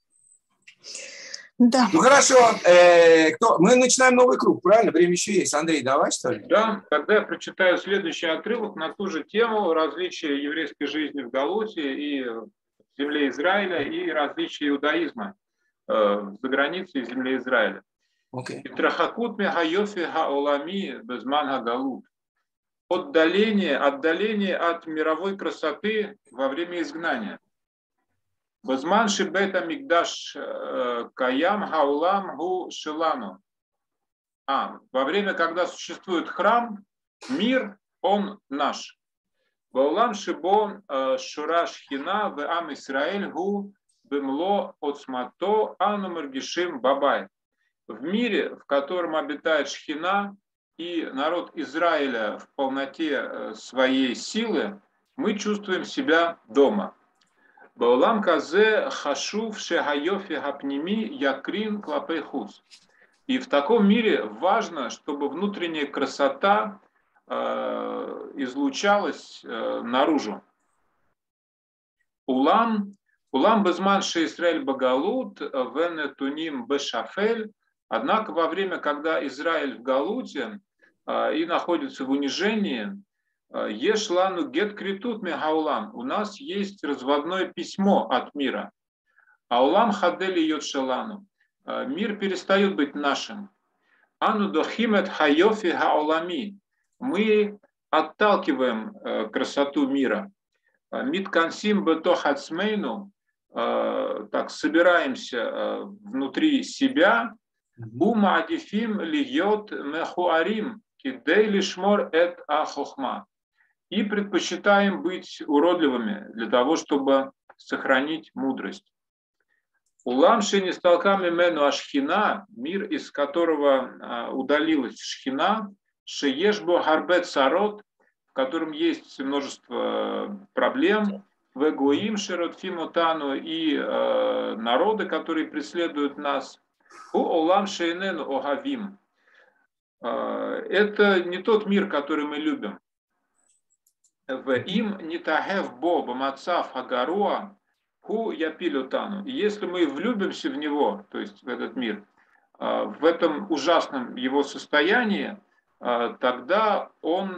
Да. Ну хорошо. Э, кто? Мы начинаем новый круг, правильно? Время еще есть. Андрей, давай, что ли? Да, тогда я прочитаю следующий отрывок на ту же тему различия еврейской жизни в Галуте и в земле Израиля и различия иудаизма э, за границей земли Израиля. Окей. Трахакут мехайофи хаолами безман хагалут. Отдаление, отдаление от мировой красоты во время изгнания. Безман шибета мигдаш каям хаулам гу шилану. А, во время, когда существует храм, мир, он наш. Баулам шибо шураш хина в ам Исраэль гу бемло отсмато ану маргишим бабай. В мире, в котором обитает шхина и народ Израиля в полноте своей силы, мы чувствуем себя дома. Баулам казе хашув шехайофи гапними якрин клапейхус. И в таком мире важно, чтобы внутренняя красота э, излучалась э, наружу. Улам, улам безман шеисраэль багалут венетуним бешафель. Однако во время, когда Израиль в Галуте э, и находится в унижении, ешлану гет критут мегаулам. У нас есть разводное письмо от мира. Аулам хадели йотшелану. Мир перестает быть нашим. Ану дохимет хайофи хаулами. Мы отталкиваем красоту мира. Миткансим бетохацмейну. Так, собираемся внутри себя. Бума адифим льет мехуарим. Кидей лишмор эт ахохма. И предпочитаем быть уродливыми для того, чтобы сохранить мудрость. Улам шени сталками мену ашхина, мир, из которого удалилась шхина, шеешбо гарбет сарот, в котором есть множество проблем, вегоим шеротфимотану и э, народы, которые преследуют нас. У улам шейнену огавим. Это не тот мир, который мы любим. В им нитагев бо бамацав агаруа ху япилютану. И если мы влюбимся в него, то есть в этот мир, в этом ужасном его состоянии, тогда он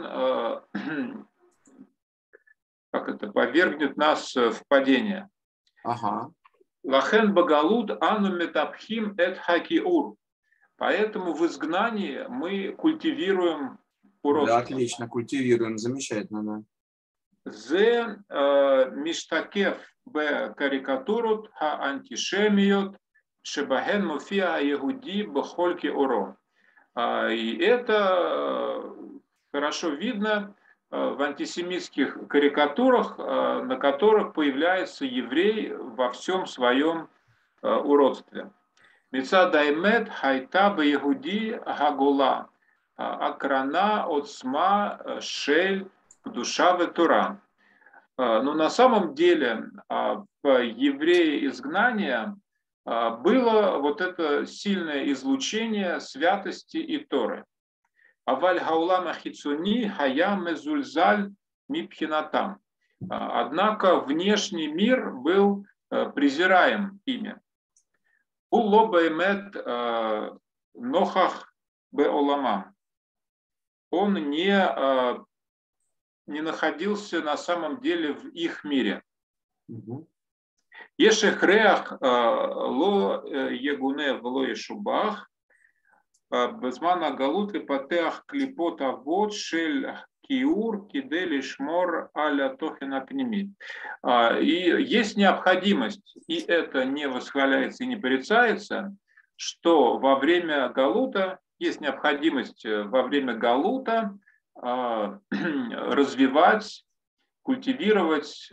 как это, повергнет нас в падение. Ага. Лахен багалут ану метапхим эт хакиур. Поэтому в изгнании мы культивируем уродство. Да, отлично, культивируем, замечательно, да. Зе миштакев б карикатурут ха антишемиот шебаген муфиа егуди бхольки оро. И это хорошо видно в антисемитских карикатурах, на которых появляется еврей во всем своем уродстве. Мицадаймет хайта б егуди гагула акрана отсма шель душа ветура. Но на самом деле в евреи изгнания было вот это сильное излучение святости и Торы. Аваль гаулам ахицуни хаям мезульзаль мипхинатам. Однако внешний мир был презираем ими. Улобаймет нохах беоламам. Он не не находился на самом деле в их мире. Ешехреах ло егуне вло ешубах безмана галут и патеах клипота вод шель киур кидели шмор аля тохина пними. И есть необходимость, и это не восхваляется и не порицается, что во время галута, есть необходимость во время галута развивать, культивировать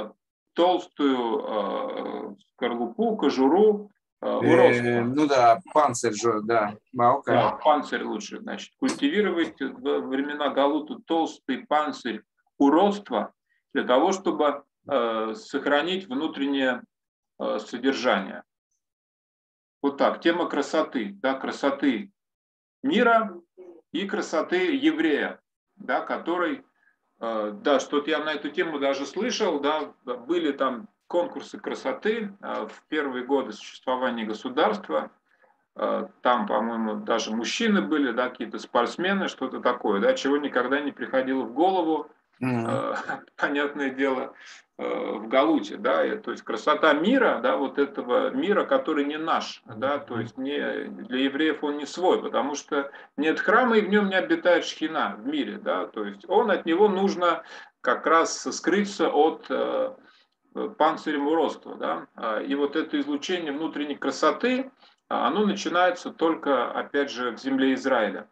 толстую скорлупу, кожуру уродства. Ну да, панцирь же, да. Да, панцирь лучше. Значит, культивировать во времена галута толстый панцирь уродства для того, чтобы сохранить внутреннее содержание. Вот так. Тема красоты, да, красоты мира и красоты еврея. Да, который, э, да, что-то я на эту тему даже слышал, да, были там конкурсы красоты э, в первые годы существования государства, э, там, по-моему, даже мужчины были, да, какие-то спортсмены, что-то такое, да, чего никогда не приходило в голову, э, понятное дело, э, в галуте, да, и, то есть красота мира, да, вот этого мира, который не наш, да, то есть не, для евреев он не свой, потому что нет храма и в нем не обитает шхина в мире, да, то есть он, от него нужно как раз скрыться от э, панциря уродства, да, и вот это излучение внутренней красоты, оно начинается только, опять же, в земле Израиля.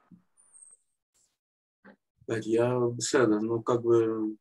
Я, ну, как бы,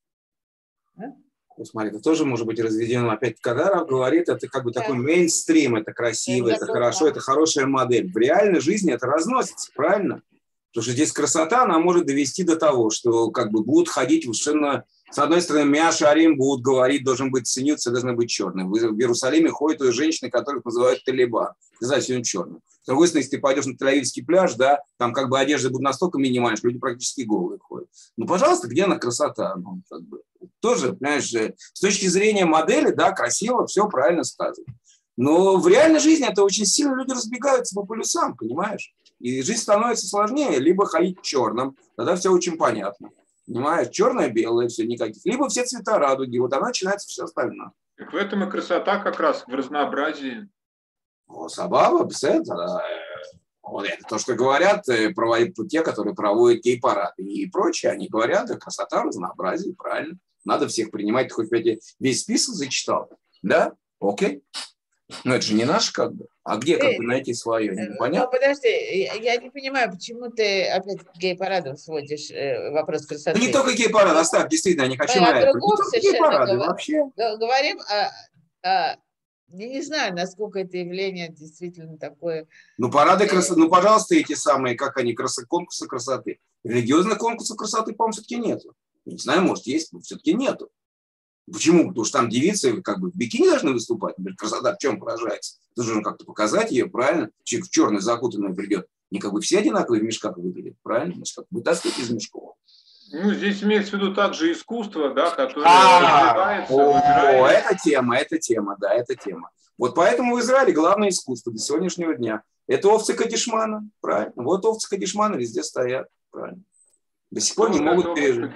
смотри, это тоже может быть разведено. Опять, когда Рав говорит, это как бы такой мейнстрим, это красиво, это хорошо, это хорошая модель. В реальной жизни это разносится, правильно? Потому что здесь красота, она может довести до того, что как бы будут ходить совершенно С одной стороны, Миа Шарим будут говорить, должен быть цениться, должны быть черным. В Иерусалиме ходят женщины, которых называют талибан. Ты знаешь, он черный. С другой стороны, если ты пойдешь на Тель-Авивский пляж, да, там как бы одежда будет настолько минимальная, что люди практически голые ходят. Ну, пожалуйста, где она красота? Ну, как бы, тоже, понимаешь, с точки зрения модели, да, красиво, все правильно сказано. Но в реальной жизни это очень сильно люди разбегаются по полюсам, понимаешь? И жизнь становится сложнее. Либо ходить черным, тогда все очень понятно. Понимаешь, черное-белое, все никаких. Либо все цвета радуги, вот она начинается все остальное. Так в этом и красота как раз, в разнообразии. О, Сабаба, это, вот это то, что говорят проводят те, которые проводят гей-парады и прочее. Они говорят, да, красота, разнообразие, правильно. Надо всех принимать. Ты хоть весь список зачитал? Да? Окей. Но это же не наш, как бы. А где как бы найти свое? Непонятно. Ну, подожди, я не понимаю, почему ты опять к гей-парадам сводишь э, вопрос красоты. Ну, не только гей-парад, оставь, действительно, я не хочу на это. Не только гей-парады, вообще. Говорим о, о... Я не знаю, насколько это явление действительно такое. Ну, парады красоты, ну, пожалуйста, эти самые, как они, красо... конкурсы красоты. Религиозных конкурсов красоты, по-моему, все-таки нету. Не знаю, может, есть, но все-таки нету. Почему? Потому что там девицы как бы в бикини должны выступать. Красота в чем выражается? Ты должен как-то показать ее, правильно? Человек в черный закутанный придет. Не как бы все одинаковые в мешках выглядят, правильно? Значит, как бы вытаскивать из мешков. Ну, здесь имеется в виду также искусство, да, которое а, развивается. О, эта тема, эта тема, да, эта тема. Вот поэтому в Израиле главное искусство до сегодняшнего дня. Это овцы Кадишмана, правильно? Вот овцы Кадишмана везде стоят, правильно? До сих пор не могут пережить.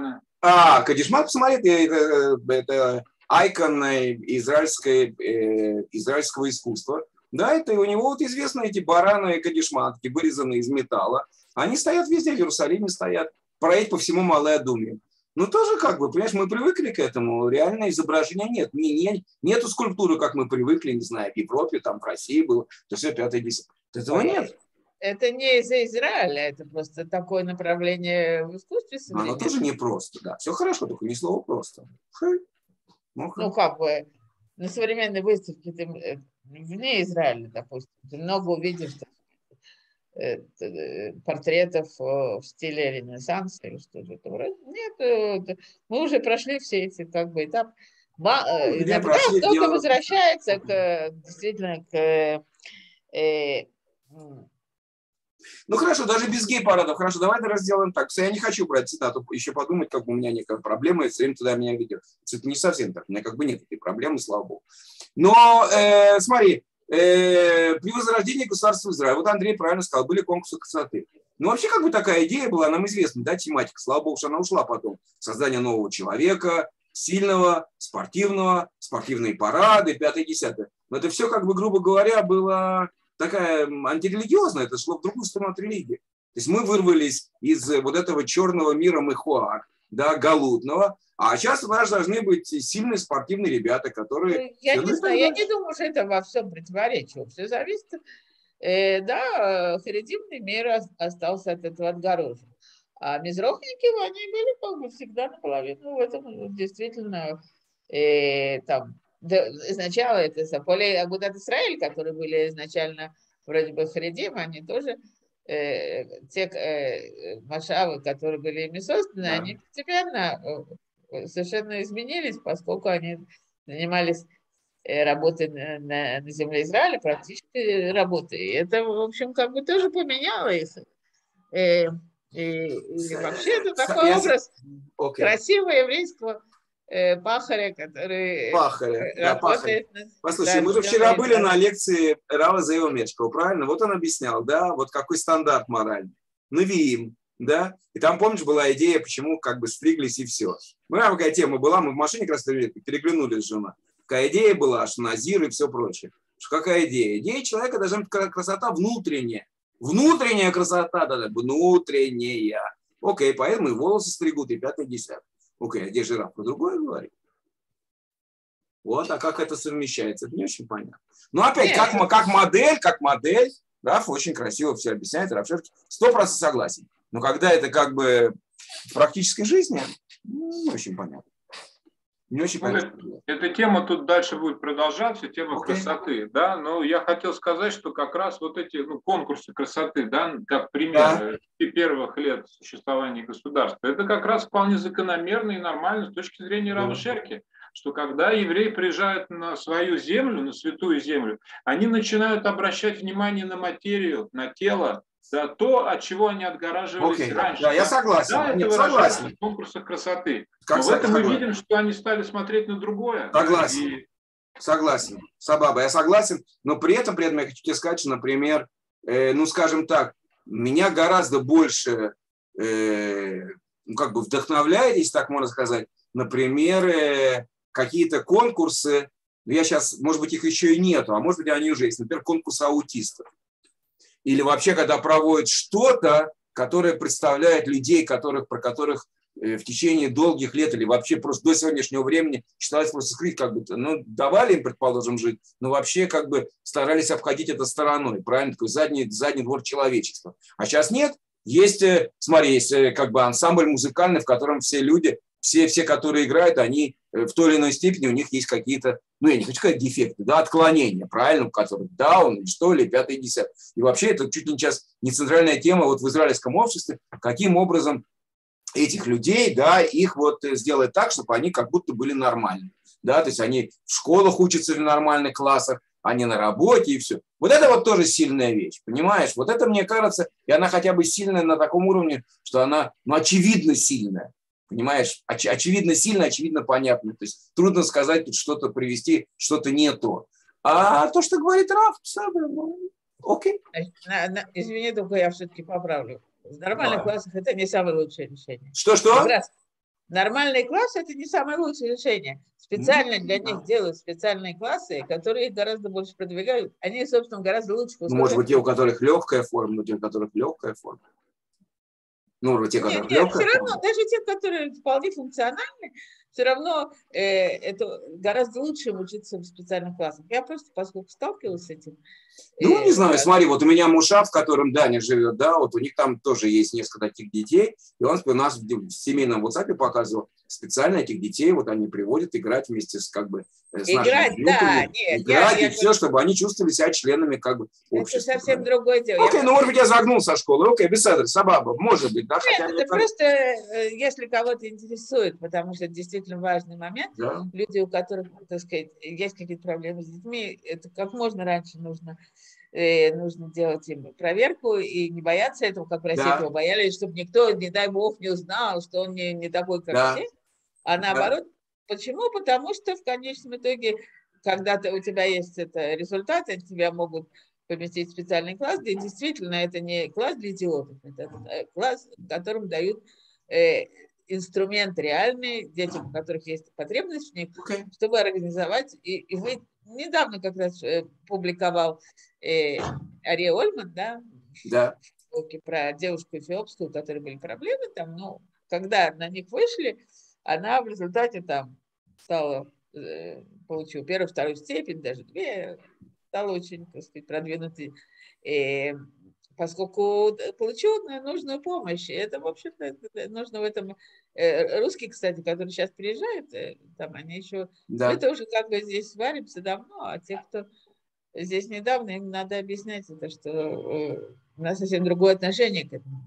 А, Кадишман, посмотри, это, это айкон израильской, э, израильского искусства. Да, это у него вот известны эти бараны и кадишматки, вырезанные из металла. Они стоят везде, в Иерусалиме стоят, проедь по всему Малой Адуме. Ну, тоже как бы, понимаешь, мы привыкли к этому, реально изображения нет. Не, не, нету скульптуры, как мы привыкли, не знаю, в Европе, там, в России было, то все пятое, десятое. Этого нет. Это не из-за Израиля, это просто такое направление в искусстве. Но оно тоже не просто, да. Все хорошо, только не слово просто. Ну, ну как бы, на современной выставке ты вне Израиля, допустим, ты много увидишь портретов в стиле Ренессанса или что-то вроде. Нет, мы уже прошли все эти как бы этапы. Иногда кто-то возвращается к, действительно к... Э, Ну хорошо, даже без гей-парадов. Хорошо, давай это сделаем так. Я не хочу брать цитату, еще подумать, как бы у меня некая проблема, и все время туда меня ведет. Это не совсем так. У меня как бы нет этой проблемы, слава богу. Но э, смотри, э, при возрождении государства Израиль, вот Андрей правильно сказал, были конкурсы красоты. Ну вообще как бы такая идея была, нам известна, да, тематика. Слава богу, что она ушла потом. Создание нового человека, сильного, спортивного, спортивные парады, пятое-десятое. Но это все, как бы, грубо говоря, было... такая антирелигиозная, это шло в другую сторону от религии. То есть мы вырвались из вот этого черного мира мехуар, да, галутного, а сейчас у нас должны быть сильные спортивные ребята, которые... Я не знаю, я не думаю, что это во всем противоречие. Все зависит. Э, да, харидимный мир остался от этого отгорожен. А мизрохники, они были как бы всегда наполовину в этом действительно э, там... Сначала это поле Агудат Исраэль, которые были изначально вроде бы харидим, они тоже э, те э, машавы, которые были ими созданы, да. Они постепенно э, совершенно изменились, поскольку они занимались э, работой на, на, на земле Израиля, практически работой. И это, в общем, как бы тоже поменяло их. Э, и, и вообще это такой образ okay. красивого еврейского пахаря, который пахаря, да, работает. Пахаря. Послушай, да, мы же вчера были да. на лекции Рава Зеева Мешкова, правильно? Вот он объяснял, да, вот какой стандарт моральный. Навиим, да, и там, помнишь, была идея, почему как бы стриглись и все. Мы, какая тема была, мы в машине как раз переглянулись с женой. Какая идея была, что назир и все прочее. Что какая идея? Идея человека должна быть красота внутренняя. Внутренняя красота, да, внутренняя. Окей, поэтому и волосы стригут, и пятое-десятое. Окей, okay, а где же Рав? Про другое говорит? Вот, а как это совмещается? Это не очень понятно. Ну, опять, как, как модель, как модель, Рав очень красиво все объясняет, Рав Шерки сто процентов согласен. Но когда это как бы в практической жизни, ну, не очень понятно. Не очень ну, понятно. Эта тема тут дальше будет продолжаться, тема Okay. красоты, да, но я хотел сказать, что как раз вот эти ну, конкурсы красоты, да, как пример да. первых лет существования государства, это как раз вполне закономерно и нормально с точки зрения Рава Шерки, что когда евреи приезжают на свою землю, на святую землю, они начинают обращать внимание на материю, на тело, да, то, от чего они отгораживались okay. раньше. Да, я согласен. Да, это Нет, выражается согласен. в конкурсах красоты. Как Но в этом согласен. мы видим, что они стали смотреть на другое. Согласен. Да, и... Согласен. Сабаба, я согласен. Но при этом, при этом я хочу тебе сказать, что, например, э, ну, скажем так, меня гораздо больше э, ну, как бы вдохновляет, если так можно сказать, например, э, какие-то конкурсы, я сейчас, может быть, их еще и нету, а может быть, они уже есть. Например, конкурсы аутистов. Или вообще, когда проводят что-то, которое представляет людей, которых, про которых в течение долгих лет или вообще просто до сегодняшнего времени считалось просто скрыть, как бы, ну, давали им, предположим, жить, но вообще как бы старались обходить это стороной, правильно, такой задний, задний двор человечества. А сейчас нет, есть, смотри, есть как бы ансамбль музыкальный, в котором все люди, все, все, которые играют, они в той или иной степени, у них есть какие-то, ну, я не хочу сказать дефекты, да, отклонения, правильно, у которых даун, или что, или пятый, десятый. И вообще это чуть ли не сейчас не центральная тема вот в израильском обществе, каким образом этих людей, да, их вот сделать так, чтобы они как будто были нормальны, да, то есть они в школах учатся в нормальных классах, они на работе и все. Вот это вот тоже сильная вещь, понимаешь? Вот это, мне кажется, и она хотя бы сильная на таком уровне, что она, ну, очевидно сильная, понимаешь? Оч- очевидно сильная, очевидно понятная. То есть трудно сказать тут что-то привести, что-то не то. А то, что говорит Рав, ну, окей. На, на, извини, только я все-таки поправлю. В нормальных Да. классах это не самое лучшее решение. Что-что? Нормальные классы – это не самое лучшее решение. Специально для них делают специальные классы, которые их гораздо больше продвигают. Они, собственно, гораздо лучше. Ну, может быть, те, у которых легкая форма, но те, у которых легкая форма. Ну, те, нет, которых нет, легкая все форма. равно, даже те, которые вполне функциональны, все равно э, это гораздо лучше, чем учиться в специальных классах. Я просто, поскольку сталкивалась с этим. Ну, не э, знаю, да. смотри, вот у меня Муша, в котором Даня живет, да, вот у них там тоже есть несколько таких детей, и он у нас в семейном WhatsApp показывал, специально этих детей, вот они приводят играть вместе с, как бы, с Играть, нашими да, группами, нет, играть я, и я все, говорю, чтобы они чувствовали себя членами, как бы, общества. это совсем да. другое дело. Окей, Я ну, может быть, я загнул со школы, окей, без адреса, сабаба, может быть, да, Нет, хотя это мне просто, э, если кого-то интересует, потому что это действительно важный момент. да. Люди, у которых, так сказать, есть какие-то проблемы с детьми, это как можно раньше нужно, э, нужно делать им проверку и не бояться этого, как в России Да. этого боялись, чтобы никто, не дай бог, не узнал, что он не, не такой, как Да. все. А наоборот, да. Почему? Потому что в конечном итоге, когда ты, у тебя есть это результат, они тебя могут поместить в специальный класс, где действительно это не класс для идиотов, это класс, в котором дают э, инструмент реальный детям, у которых есть потребность в них, okay. чтобы организовать. И, и вы недавно как раз э, публиковал э, Ария Ольман, да, да. про девушку эфиопскую, у которой были проблемы, там, ну, когда на них вышли, она в результате там стала, э, получила первую, вторую степень, даже две, стала очень, так сказать, продвинутой, э, поскольку получила нужную помощь. И это, в общем-то, нужно в этом... Э, русские, кстати, которые сейчас приезжают, э, там они еще... Да. Это уже как бы здесь варимся давно, а те, кто здесь недавно, им надо объяснять это, что э, у нас совсем другое отношение к этому.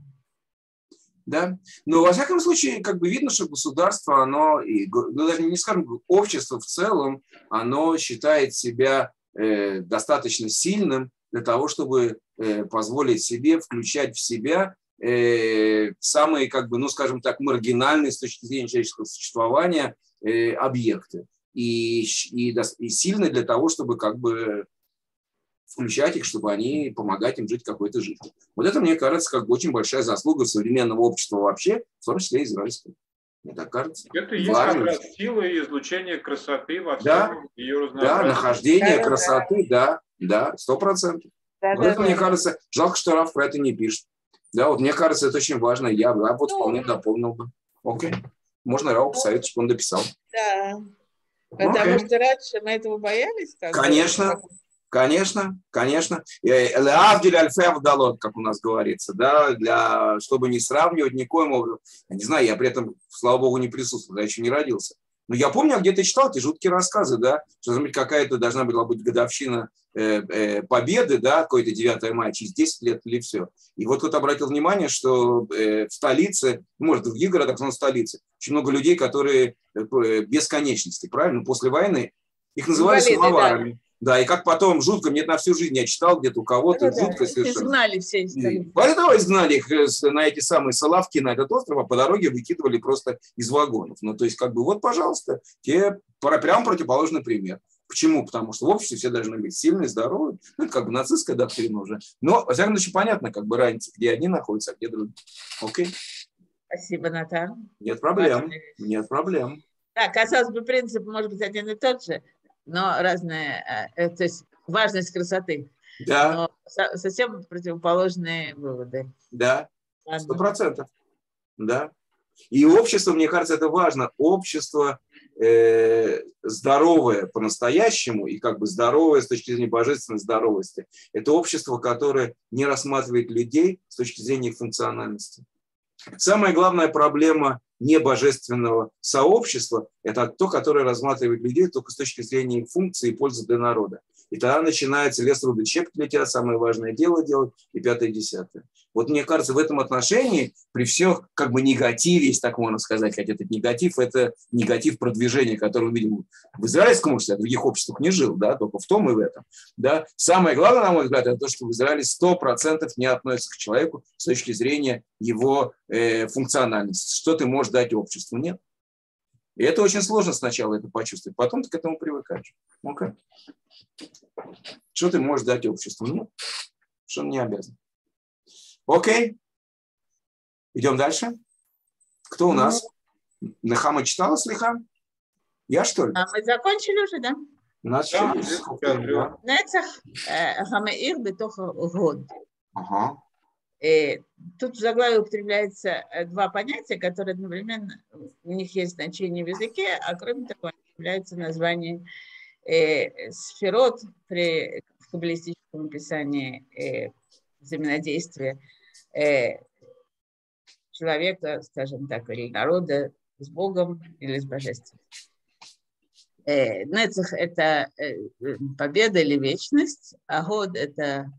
Да, но во всяком случае, как бы видно, что государство, оно, и, ну, даже не скажем, общество в целом, оно считает себя э, достаточно сильным для того, чтобы э, позволить себе включать в себя э, самые, как бы, ну, скажем так, маргинальные с точки зрения человеческого существования э, объекты. И, и, и сильны для того, чтобы, как бы, включать их, чтобы они помогать им жить какой-то жизнью. Вот это, мне кажется, как бы очень большая заслуга современного общества вообще, в том числе израильского. Мне так кажется. Это и есть как раз сила и излучение красоты во всем да, ее разнообразии. Да, нахождение да, красоты, да, да, сто процентов. Да, вот да, это, да. Мне кажется, жалко, что Рав про это не пишет. Да, вот мне кажется, это очень важно. Я бы вот вполне дополнил бы. Окей. Можно Раву посоветовать, чтобы он дописал. Да. Потому Окей. Что раньше мы этого боялись. Конечно. Конечно, конечно. Леавдиль альфе авдалот, как у нас говорится, да, для, чтобы не сравнивать никоим образом. Я не знаю, я при этом, слава богу, не присутствовал, я еще не родился. Ну, я помню, я где-то читал эти жуткие рассказы, да, что должна быть какая-то, должна была быть годовщина э, э, победы, да, какое-то девятое мая, через десять лет или все. И вот тут обратил внимание, что э, в столице, может, в других городах, но в столице, очень много людей, которые э, без конечности, правильно, после войны, их называли Инвалиды, самоварами. да. Да, и как потом жутко, мне это на всю жизнь я читал где-то у кого-то, Да, жутко да, совершенно. изгнали все из столицы. Поэтому изгнали их на эти самые Соловки, на этот остров, а по дороге выкидывали просто из вагонов. Ну, то есть, как бы, вот, пожалуйста, те прям противоположный пример. Почему? Потому что в обществе все должны быть сильные, здоровые. Ну, это как бы нацистская доктрина уже. Но, во всяком случае, понятно, как бы разница, где одни находятся, а где другие. Окей? Спасибо, Натан. Нет проблем. Нет проблем. Да, казалось бы, принцип может быть один и тот же, но разные, э, то есть важность красоты. Да. Но со- совсем противоположные выводы. Да. Ладно. Сто процентов. Да. И общество, мне кажется, это важно. Общество э, здоровое по-настоящему и как бы здоровое с точки зрения божественной здоровости. Это общество, которое не рассматривает людей с точки зрения их функциональности. Самая главная проблема небожественного сообщества – это то, которое рассматривает людей только с точки зрения их функции и пользы для народа. И тогда начинается лес, руды, щепки для тебя, самое важное дело делать, и пятое, десятое. Вот мне кажется, в этом отношении, при всех как бы негативе, если так можно сказать, хотя этот негатив – это негатив продвижения, который мы видим в израильском обществе, а в других обществах не жил, да, только в том и в этом. Да. Самое главное, на мой взгляд, это то, что в Израиле сто процентов не относится к человеку с точки зрения его э, функциональности. Что ты можешь дать обществу? Нет. И это очень сложно сначала это почувствовать, потом ты к этому привыкаешь. Ну-ка. Что ты можешь дать обществу? Ну, что он не обязан. Окей. Идем дальше. Кто у нас? Нахама читала слиха? Я, что ли? А мы закончили уже, да? У нас Да, еще есть. да. Нецах хамеир бетох год. Ага. И тут в заглавии употребляется два понятия, которые одновременно, у них есть значение в языке, а кроме того, являются названием э, сферот при, в каббалистическом описании э, взаимодействия э, человека, скажем так, или народа с Богом или с Божественным. Э, Нецах – это э, победа или вечность, а год – это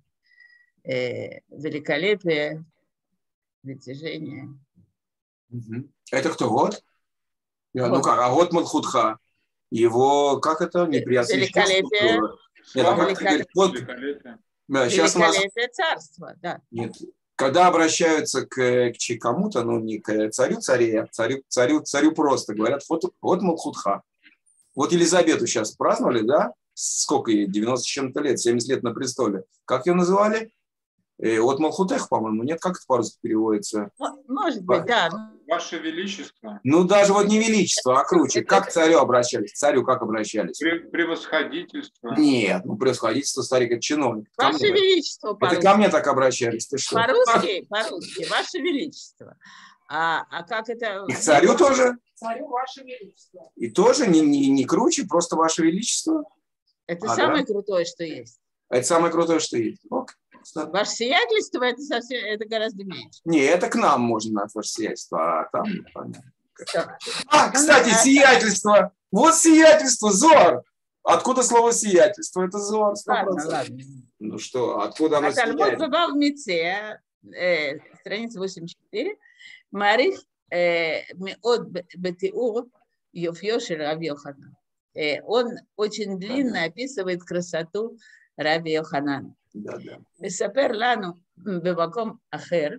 э, великолепие, притяжение. Угу. Это кто? Год? Год. Ну как, а год Малхутха. Его, как это, неприятно. Великолепие. Нет, а как Великолепие. вот, Великолепие. да, сейчас у нас... Великолепие царства, да. Нет. Когда обращаются к, к кому-то, ну не к царю царей, а к царю, царю, царю просто, говорят, вот, вот Малхутха. Вот Елизавету сейчас праздновали, да? Сколько ей? девяносто с чем-то лет, семьдесят лет на престоле. Как ее называли? Э, от Малхутех, по-моему. Нет, как это по-русски переводится? Может быть, да. Ваше Величество. Ну, даже вот не величество, а круче. Как к царю обращались? К царю как обращались? Превосходительство. Нет, ну, превосходительство, старик, это чиновник. Ваше Ко мне. Величество, Это по-русски. ко мне так обращались, ты что? По-русски, по-русски, Ваше Величество. А, а как это? И к царю тоже? Царю Ваше Величество. И тоже не, не, не круче, просто Ваше Величество? Это А, самое да? крутое, что есть. Это самое крутое, что есть. Ок. Ваше сиятельство это совсем, это гораздо меньше. Не, это к нам можно на ваше сиятельство, а там понятно. Что? А, кстати, сиятельство. Вот сиятельство, Зор. Откуда слово сиятельство? Это Зор. Ладно, ладно. Ну что, откуда оно А Талмуд сияет? Баба в Мице, э, страница восемьдесят четыре, Мариф Меот Бетиур Йофьё шель Раби Йоханан. Он очень длинно описывает красоту Раби Йоханана. Да, да. Месапер лану беваком ахер,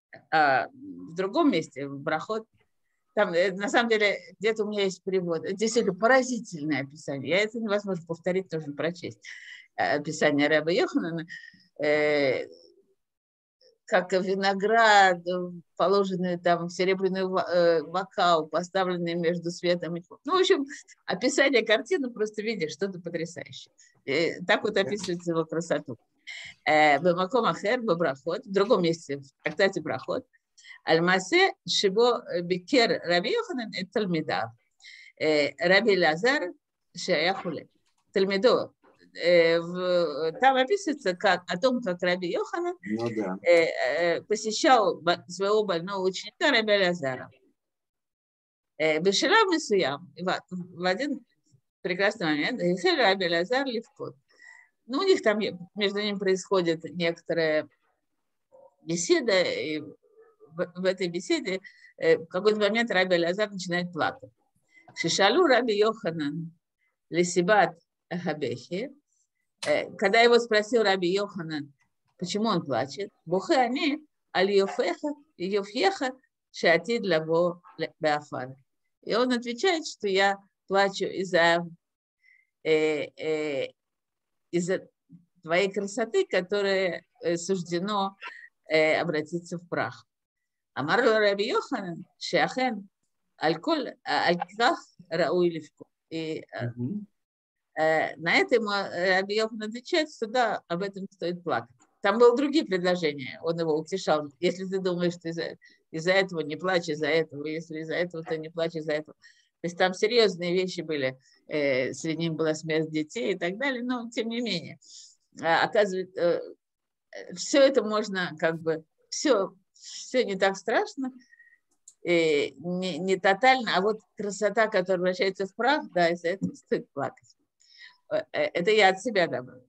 в другом месте, в Брахот, там, на самом деле, где-то у меня есть перевод. Это действительно поразительное описание. Я это невозможно повторить, нужно прочесть. Описание Раби Йоханана, э, как виноград, положенный там в серебряный бокал, поставленный между светом и тьмой. Ну, в общем, описание картины просто видишь, что-то потрясающее. И так вот описывается его красоту. Бемаком ахер, бебрахот, в другом месте, в трактате Брахот, Аль-Масе Шибо Бикер Раби Йоханан и Талмидав. Раби Лазар Шаяхуле. Талмидо. Там описывается как, о том, как Раби Йоханан Ну, да. посещал своего больного ученика Раби Лазара. בשלב מסוים, в один прекрасный момент, החל רבי אלעזר לבכות. Ну, у них там между ними происходит некоторая беседа, и в, в этой беседе в какой-то момент Раби Элазар начинает плакать. Шишалу Раби Йоханан лесибат хабехи, когда его спросил Раби Йоханан, почему он плачет, бухе они аль йофеха йофеха шеатид лаво беафар. И он отвечает, что я плачу из-за э, э, из-за твоей красоты, которая э, суждено э, обратиться в прах. Амар Раби Йоханан шеахен аль-коль аль-ках рауи левко. И э, на это ему Раби Йоханан отвечает, что да, об этом стоит плакать. Там были другие предложения, он его утешал. Если ты думаешь, что из-за, из-за этого не плачь, из-за этого, если из-за этого, то не плачь из-за этого. То есть там серьезные вещи были, э, среди них была смерть детей и так далее, но тем не менее. Оказывается, все это можно как бы, все, все не так страшно, не, не тотально, а вот красота, которая вращается в прах, да, из-за этого стоит плакать. Это я от себя добавлю.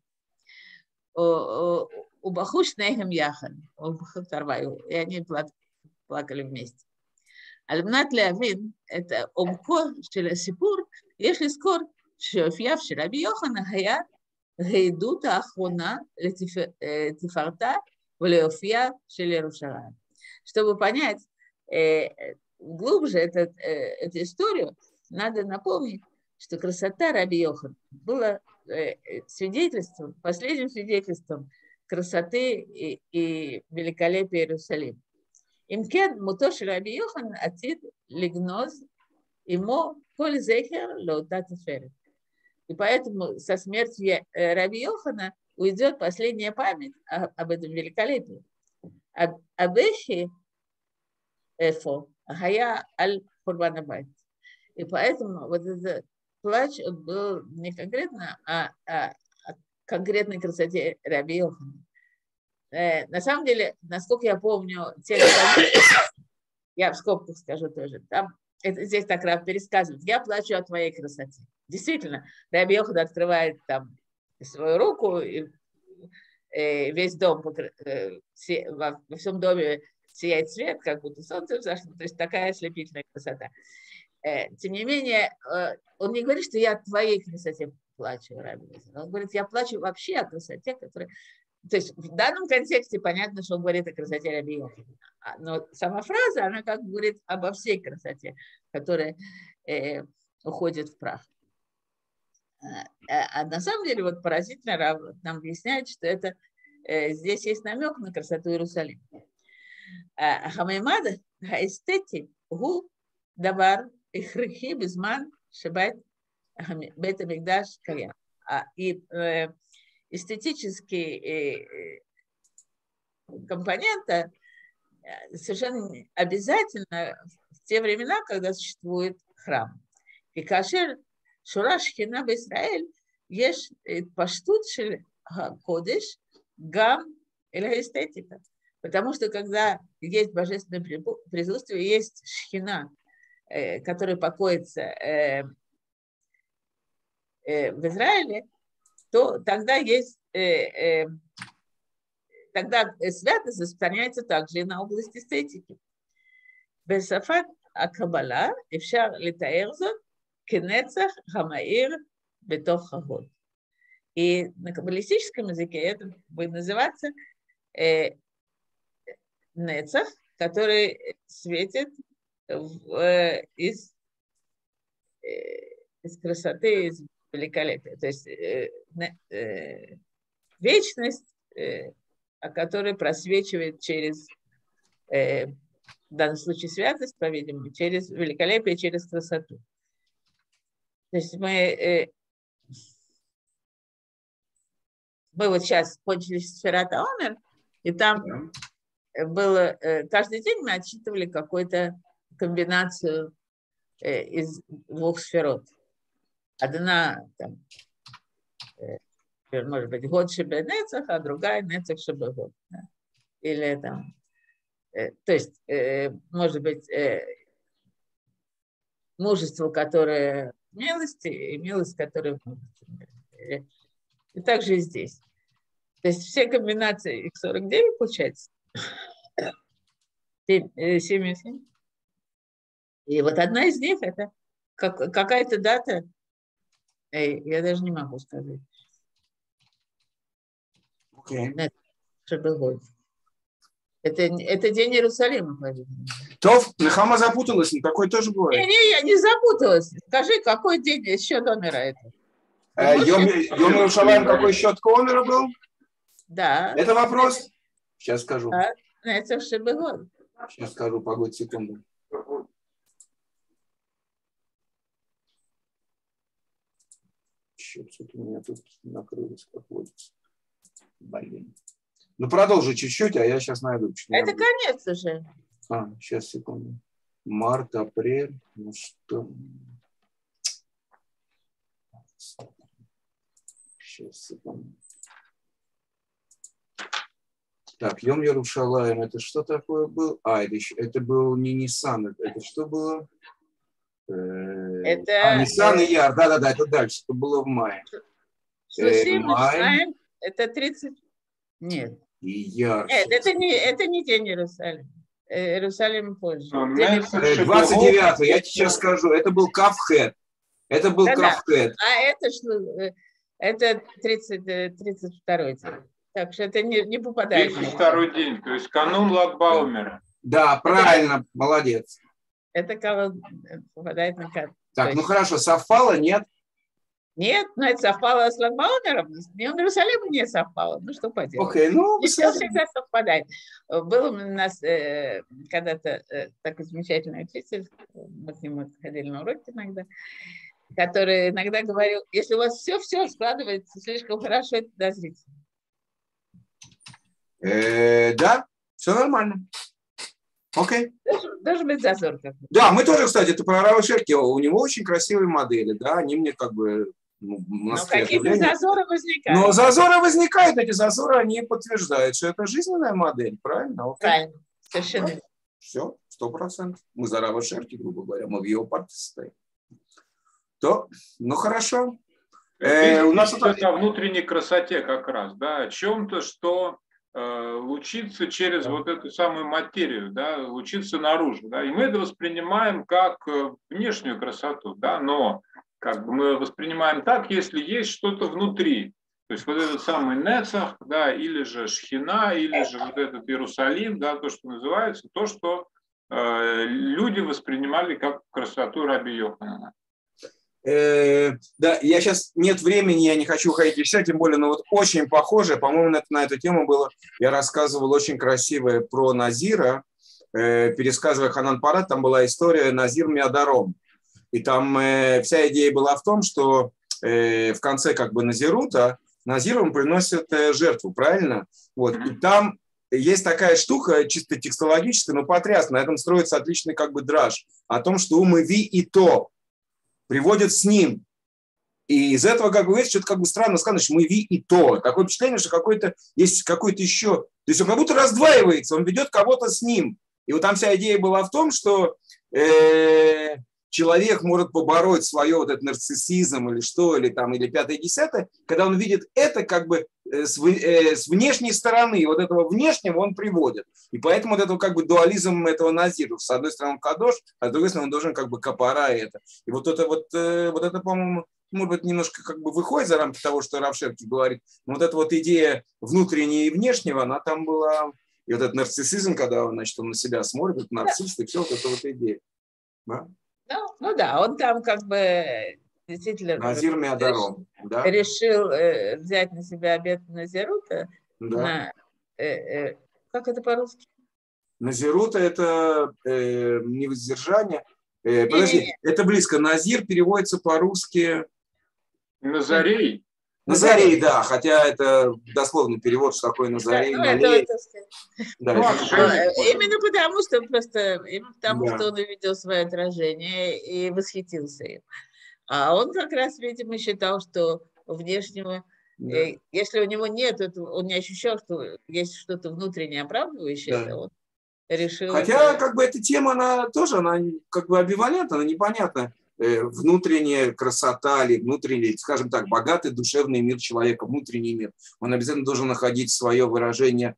У Бахуш Нейхем Яхан, и они плакали вместе. Аль-Мнат Леавин, это омко шелесипур, если скор, шеофьяв шераби Йохана хая гейдута ахрона летифарта влеофья шелерушарая. Чтобы понять э, глубже этот, э, эту историю, надо напомнить, что красота Раби Йохана была э, свидетельством, последним свидетельством красоты и, и великолепия Иерусалима. Имкен мутош Раби Йохан атид лигноз имо коль зехер лоута теферет. И поэтому со смертью Раби Йохана уйдет последняя память об этом великолепии. Абехи эфо хая аль хурбан абайт. И поэтому вот этот плач был не конкретно, а о конкретной красоте Раби Йохана. На самом деле, насколько я помню, текст, я в скобках скажу тоже, там, это, здесь так Рав пересказывает, я плачу о твоей красоте. Действительно, Раби Йохан открывает там свою руку, и, и весь дом, э, все, во, во всем доме сияет свет, как будто солнце взошло, то есть такая ослепительная красота. Э, тем не менее, э, он не говорит, что я о твоей красоте плачу, Раби Йохан. Он говорит, я плачу вообще о красоте, которая... То есть в данном контексте понятно, что он говорит о красоте Раби Йохана. Но сама фраза, она как бы говорит обо всей красоте, которая э, уходит в прах. А, а на самом деле вот поразительно Рав нам объясняет, что это э, здесь есть намек на красоту Иерусалима. Хамаймад хаэстети гу давар ихрихи безман шебайт бейт амикдаш каям. И эстетический компонента совершенно обязательно в те времена, когда существует храм. И кашер шура шхина б'Исраэль еш паштут шель кодеш гам или эстетика. Потому что когда есть божественное присутствие, есть шхина, которая покоится в Израиле, то тогда есть, э, э, тогда святость распространяется также и на область эстетики. Бесафат акабала эфшар литаэрзот кенецах хамаир бетох хагод. И на каббалистическом языке это будет называться э, нецах, который светит в, э, из, э, из красоты, из великолепие. То есть э, э, вечность, э, которая просвечивает через, э, в данном случае святость, по-видимому, через великолепие, через красоту. То есть мы, э, мы вот сейчас кончили Сферат ха-Омер, и там было, э, каждый день мы отсчитывали какую-то комбинацию э, из двух сферот. Одна, там, э, может быть, год шебе нецах, а другая нецах шебе год. Да? Или там, э, то есть, э, может быть, э, мужество, которое в милости, и милость, которая в мудрости. И также и здесь. То есть все комбинации икс сорок девять получается. семь и семь. И вот одна из них это как, какая-то дата, эй, я даже не могу сказать. Окей. Okay. Это, это, это день Иерусалима, по-видимому. То, Нехама запуталась, но такое тоже бывает. Не, не, я не запуталась. Скажи, какой день счет Омера это? Э, Йом Иерушалаим, какой счет Омера был? Да. Это вопрос? Сейчас скажу. Да. Это все было. Сейчас скажу, погодь, секунду. Черт, что-то у меня тут накрылось, как водится. Блин. Ну, продолжи чуть-чуть, а я сейчас найду. Это конец уже. А, сейчас, секунду. Март, апрель. Ну что? Сейчас, секунду. Так, Йом Иерушалаим, это что такое было? А, это, еще, это был не Ниссан, это, это что было? Это... А, Ниссан и Яр, да-да-да, это дальше, это было в мае. Э, май. Это тридцать... Нет. И Яр. Нет, это не, это не день Иерусалима. Иерусалим позже. двадцать девятого, я тебе сейчас скажу, это был Кавхет. Это был да, Кавхет. Да. А это что? Это тридцать, тридцать второй день. Так что это не, не попадает. тридцать второй день, то есть канун Лагбаумера. Да, правильно, это, молодец. Это кого попадает на карту. Так, ну хорошо, совпало, нет? Нет, но это совпало с Лагбаумером. С Днем Иерусалима не совпало. Ну, что поделать. Окей, ну... Не все всегда совпадает. Был у нас э, когда-то э, такой замечательный учитель, мы с ним ходили на уроки иногда, который иногда говорил, если у вас все-все складывается слишком хорошо, это подозрительно. Э, да, все нормально. Окей. Должен, должен быть зазор какой-то. Да, мы тоже, кстати, это про Рава Шерки, у него очень красивые модели, да, они мне как бы... Ну, Но какие-то зазоры возникают. Но зазоры возникают, эти зазоры, они подтверждают, что это жизненная модель, правильно? Окей. Правильно, совершенно. Да. Все, сто процентов. Мы за Рава Шерки, грубо говоря, мы в его партии состоим. То, ну хорошо. Э, у нас это о внутренней красоте как раз, да, о чем-то, что э, лучится через да. вот эту самую материю, да, лучится наружу, да, и мы это воспринимаем как внешнюю красоту, да, но как бы мы воспринимаем так, если есть что-то внутри, то есть вот этот самый Нецах, да, или же Шхина, или же вот этот Иерусалим, да, то, что называется, то, что э, люди воспринимали как красоту Раби Йоханана. Э, да, я сейчас, нет времени, я не хочу уходить из тем более, но вот очень похоже, по-моему, на, на эту тему было, я рассказывал очень красивое про Назира, э, пересказывая Ханан Парат, там была история Назир Миадаром, и там э, вся идея была в том, что э, в конце как бы Назирута Назирам приносят э, жертву, правильно? Вот, и там есть такая штука, чисто текстологическая, но потрясная, на этом строится отличный как бы драж, о том, что умыви и то, приводят с ним. И из этого, как бы, что-то как бы странно сказано, что мы ви и то. Такое впечатление, что какой-то есть какой-то еще... То есть он как будто раздваивается, он ведет кого-то с ним. И вот там вся идея была в том, что э, человек может побороть свое вот этот нарциссизм или что, или там, или пятое-десятое, когда он видит это как бы э, с, э, с внешней стороны. И вот этого внешнего он приводит. И поэтому вот это как бы дуализм этого Назира. С одной стороны он кадош, а с другой стороны он должен как бы капара это. И вот это вот, э, вот это, по-моему, может быть, немножко как бы выходит за рамки того, что Рав Шерки говорит. Но вот эта вот идея внутреннего и внешнего, она там была. И вот этот нарциссизм, когда он, значит, он на себя смотрит, этот нарцисс, и все, вот эта вот идея. Да? Ну, ну да, он там как бы действительно Назир Миадаром, да? решил э, взять на себя обет Назирута. Да. На, э, э, как это по-русски? Назирута – это э, невоздержание. Э, подожди, Не-не-не. это близко. Назир переводится по-русски… Назарей. Назарей, да, хотя это дословный перевод, что такое Назарей, да, ну, Налей. это, это, Да, ну, это... именно потому, что просто именно потому, Да. что он увидел свое отражение и восхитился им. А он как раз, видимо, считал, что внешнего, Да. э, если у него нет, этого, он не ощущал, что есть что-то внутреннее оправдывающее, Да. это, он решил... Хотя, как бы, эта тема, она тоже, она как бы амбивалентна, она непонятна. Внутренняя красота или внутренний, скажем так, богатый душевный мир человека, внутренний мир. Он обязательно должен находить свое выражение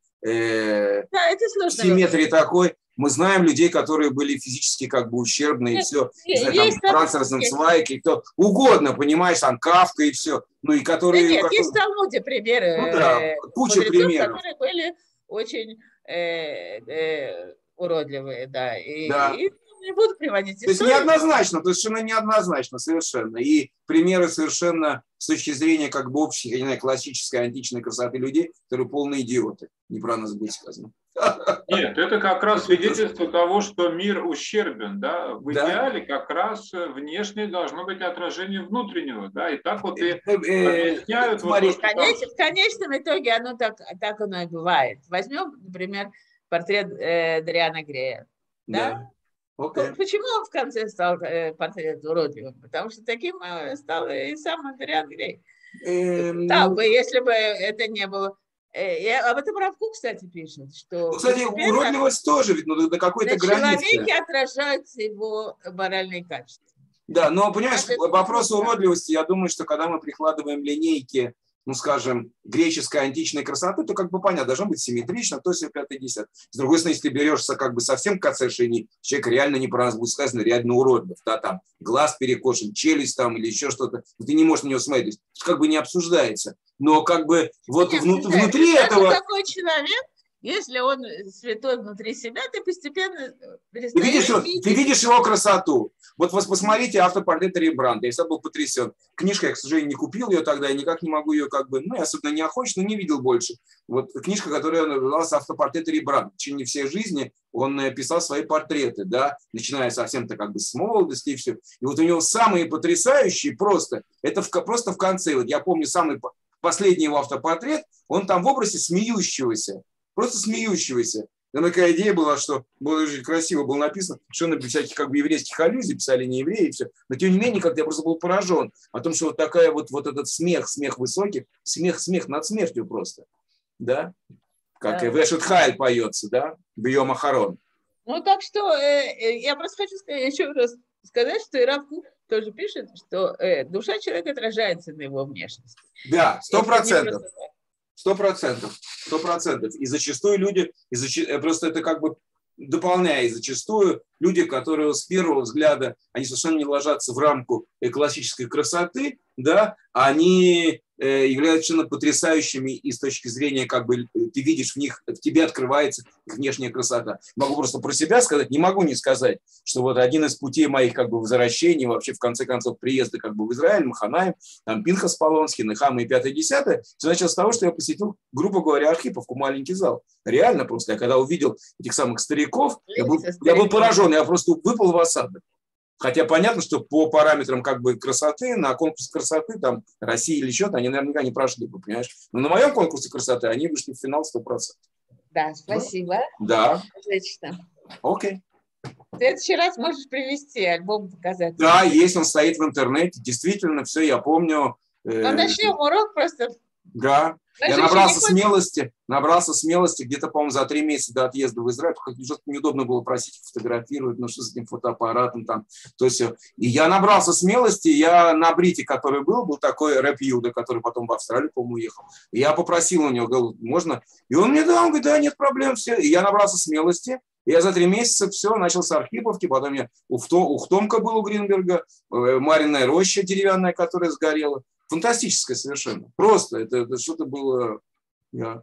э, да, это сложно. В симметрии такой. Мы знаем людей, которые были физически как бы ущербные, и все. Есть Франц Розенцвайг, и кто угодно, понимаешь, там Кафка и все. Ну и которые... Да нет, которые... есть в Талмуде примеры. Ну да, куча мудрецов, примеров. Которые были очень э, э, уродливые, да. И, да. И не буду приводить историю. То есть неоднозначно, то есть совершенно неоднозначно, совершенно. И примеры совершенно с точки зрения как бы общей, я не знаю, классической античной красоты людей, которые полные идиоты. Не про нас будет сказано. Нет, это как раз свидетельство того, что мир ущербен, да. В да. идеале как раз внешнее должно быть отражение внутреннего, да. И так вот и объясняют. Вот то, что там... В конечном итоге оно так, так оно и бывает. Возьмем, например, портрет э, Дориана Грея, да? да. Okay. Почему он в конце стал э, портрет уродливым? Потому что таким э, стал и сам Дориан Грей. Эм... Да, бы, если бы это не было... Э, и об этом Рав Кук, кстати, пишет, что... Ну, кстати, уродливость тоже, ведь ну, до какой-то границы. В человеке отражаются его моральные качества. Да, но, понимаешь, это вопрос уродливости, я думаю, что когда мы прикладываем линейки, ну, скажем, греческой античной красоты, то как бы понятно, должно быть симметрично, то есть пятый десятый. С другой стороны, если ты берешься как бы совсем к кацешине, человек реально не про нас будет сказано, реально уродлив, да, там глаз перекошен, челюсть там или еще что-то, ты не можешь на него смотреть, как бы не обсуждается. Но как бы вот Нет, внут- внутри это этого... Такой человек, если он святой внутри себя, ты постепенно ты видишь, видеть. Ты видишь его красоту. Вот вы посмотрите автопортрет Рембрандта. Я всегда был потрясен. Книжка, я, к сожалению, не купил ее тогда, я никак не могу ее как бы, ну, я особенно не охочу, но не видел больше. Вот книжка, которая называлась «Автопортрет Рембрандта». В течение всей жизни он писал свои портреты, да, начиная совсем-то как бы с молодости и все. И вот у него самые потрясающие просто, это в, просто в конце. Вот я помню самый последний его автопортрет, он там в образе смеющегося. Просто смеющегося. Там такая идея была, что было очень красиво было написано, что на всяких как бы еврейских аллюзий писали не евреи и все. Но тем не менее, как-то я просто был поражен о том, что вот такая вот, вот этот смех, смех высокий, смех, смех над смертью просто. Да? Как да. Вешет Хайль поется, да? Бьем Ахарон. Ну так что э, я просто хочу сказать, еще раз сказать, что и Рав Кук тоже пишет, что э, душа человека отражается на его внешности. Да, сто процентов. Сто процентов, сто процентов. И зачастую люди, и зач... просто это как бы дополняя, и зачастую люди, которые с первого взгляда, они совершенно не ложатся в рамку классической красоты, да, они э, являются совершенно потрясающими и с точки зрения, как бы, ты видишь в них, в тебе открывается их внешняя красота. Могу просто про себя сказать, не могу не сказать, что вот один из путей моих, как бы, возвращений, вообще, в конце концов, приезда, как бы, в Израиль, Маханаим, там, Пинхас Полонский, Нехам и пятое десятое, все началось с того, что я посетил, грубо говоря, Архиповку, маленький зал. Реально просто, я когда увидел этих самых стариков, я был, я был поражен, я просто выпал в осадок. Хотя понятно, что по параметрам как бы красоты, на конкурсе красоты, там, России или что-то, они наверняка не прошли бы, понимаешь? Но на моем конкурсе красоты они вышли в финал сто процентов. Да, спасибо. Да. Отлично. Окей. В следующий раз можешь привезти альбом, показать. Да, есть, он стоит в интернете. Действительно, все, я помню. Ну, начнем урок просто. Да. Я набрался смелости, набрался смелости где-то, по-моему, за три месяца до отъезда в Израиль, как жестко неудобно было просить фотографировать, ну что с этим фотоаппаратом там, то все. И я набрался смелости, я на брите, который был, был такой рэп Юда, который потом в Австралию, по-моему, уехал. И я попросил у него, говорю, можно? И он мне дал, он говорит, да, нет проблем, все. И я набрался смелости, и я за три месяца все, начал с Архиповки, потом я Ухтомка был у Гринберга, Марьиная роща деревянная, которая сгорела. Фантастическое совершенно. Просто это, это что-то было... Я...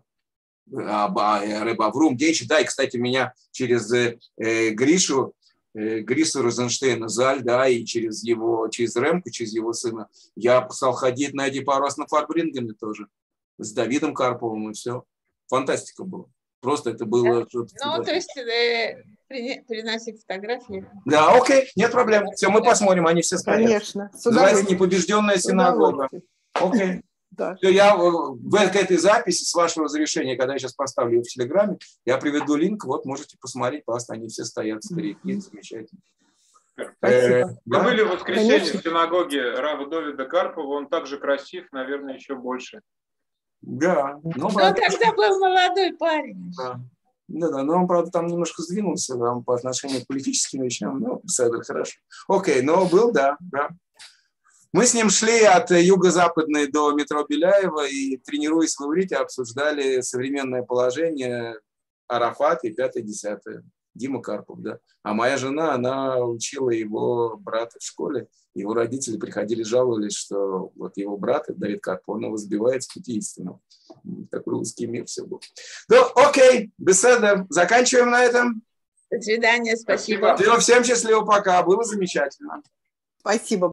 Рэб Аврум Дейч. Да, и, кстати, меня через э, Гришу, э, Грису Розенштейна Заль, да, и через его, через Ремку, через его сына, я стал ходить на эти пару раз на Фарбрингене тоже. С Давидом Карповым и все. Фантастика была. Просто это было... Ну, то есть э, приносить фотографии. Да, окей, нет проблем. Все, мы посмотрим, они все стоят. Конечно. Называется «Непобежденная синагога». Окей. Да. Все, я в этой записи, с вашего разрешения, когда я сейчас поставлю ее в Телеграме, я приведу линк, вот можете посмотреть, просто они все стоят, старики, замечательно. Спасибо. Мы да? были в воскресенье Конечно. в синагоге Рава Довида Карпова, он также красив, наверное, еще больше. Да. Ну, тогда был молодой парень. Да. Да-да, но он, правда, там немножко сдвинулся там, по отношению к политическим вещам. Ну, Седер, хорошо. Окей, но был, да, да. Мы с ним шли от юго-западной до метро Беляева и, тренируясь в иврите, обсуждали современное положение Арафат и пятое-десятое. Дима Карпов, да. А моя жена, она учила его брата в школе. Его родители приходили, жаловались, что вот его брат, Давид Карпов, он его сбивает с пути истинного. Такой узкий мир все был. Ну, окей, беседа. Заканчиваем на этом. До свидания, спасибо. Всем счастливо, пока. Было замечательно. Спасибо.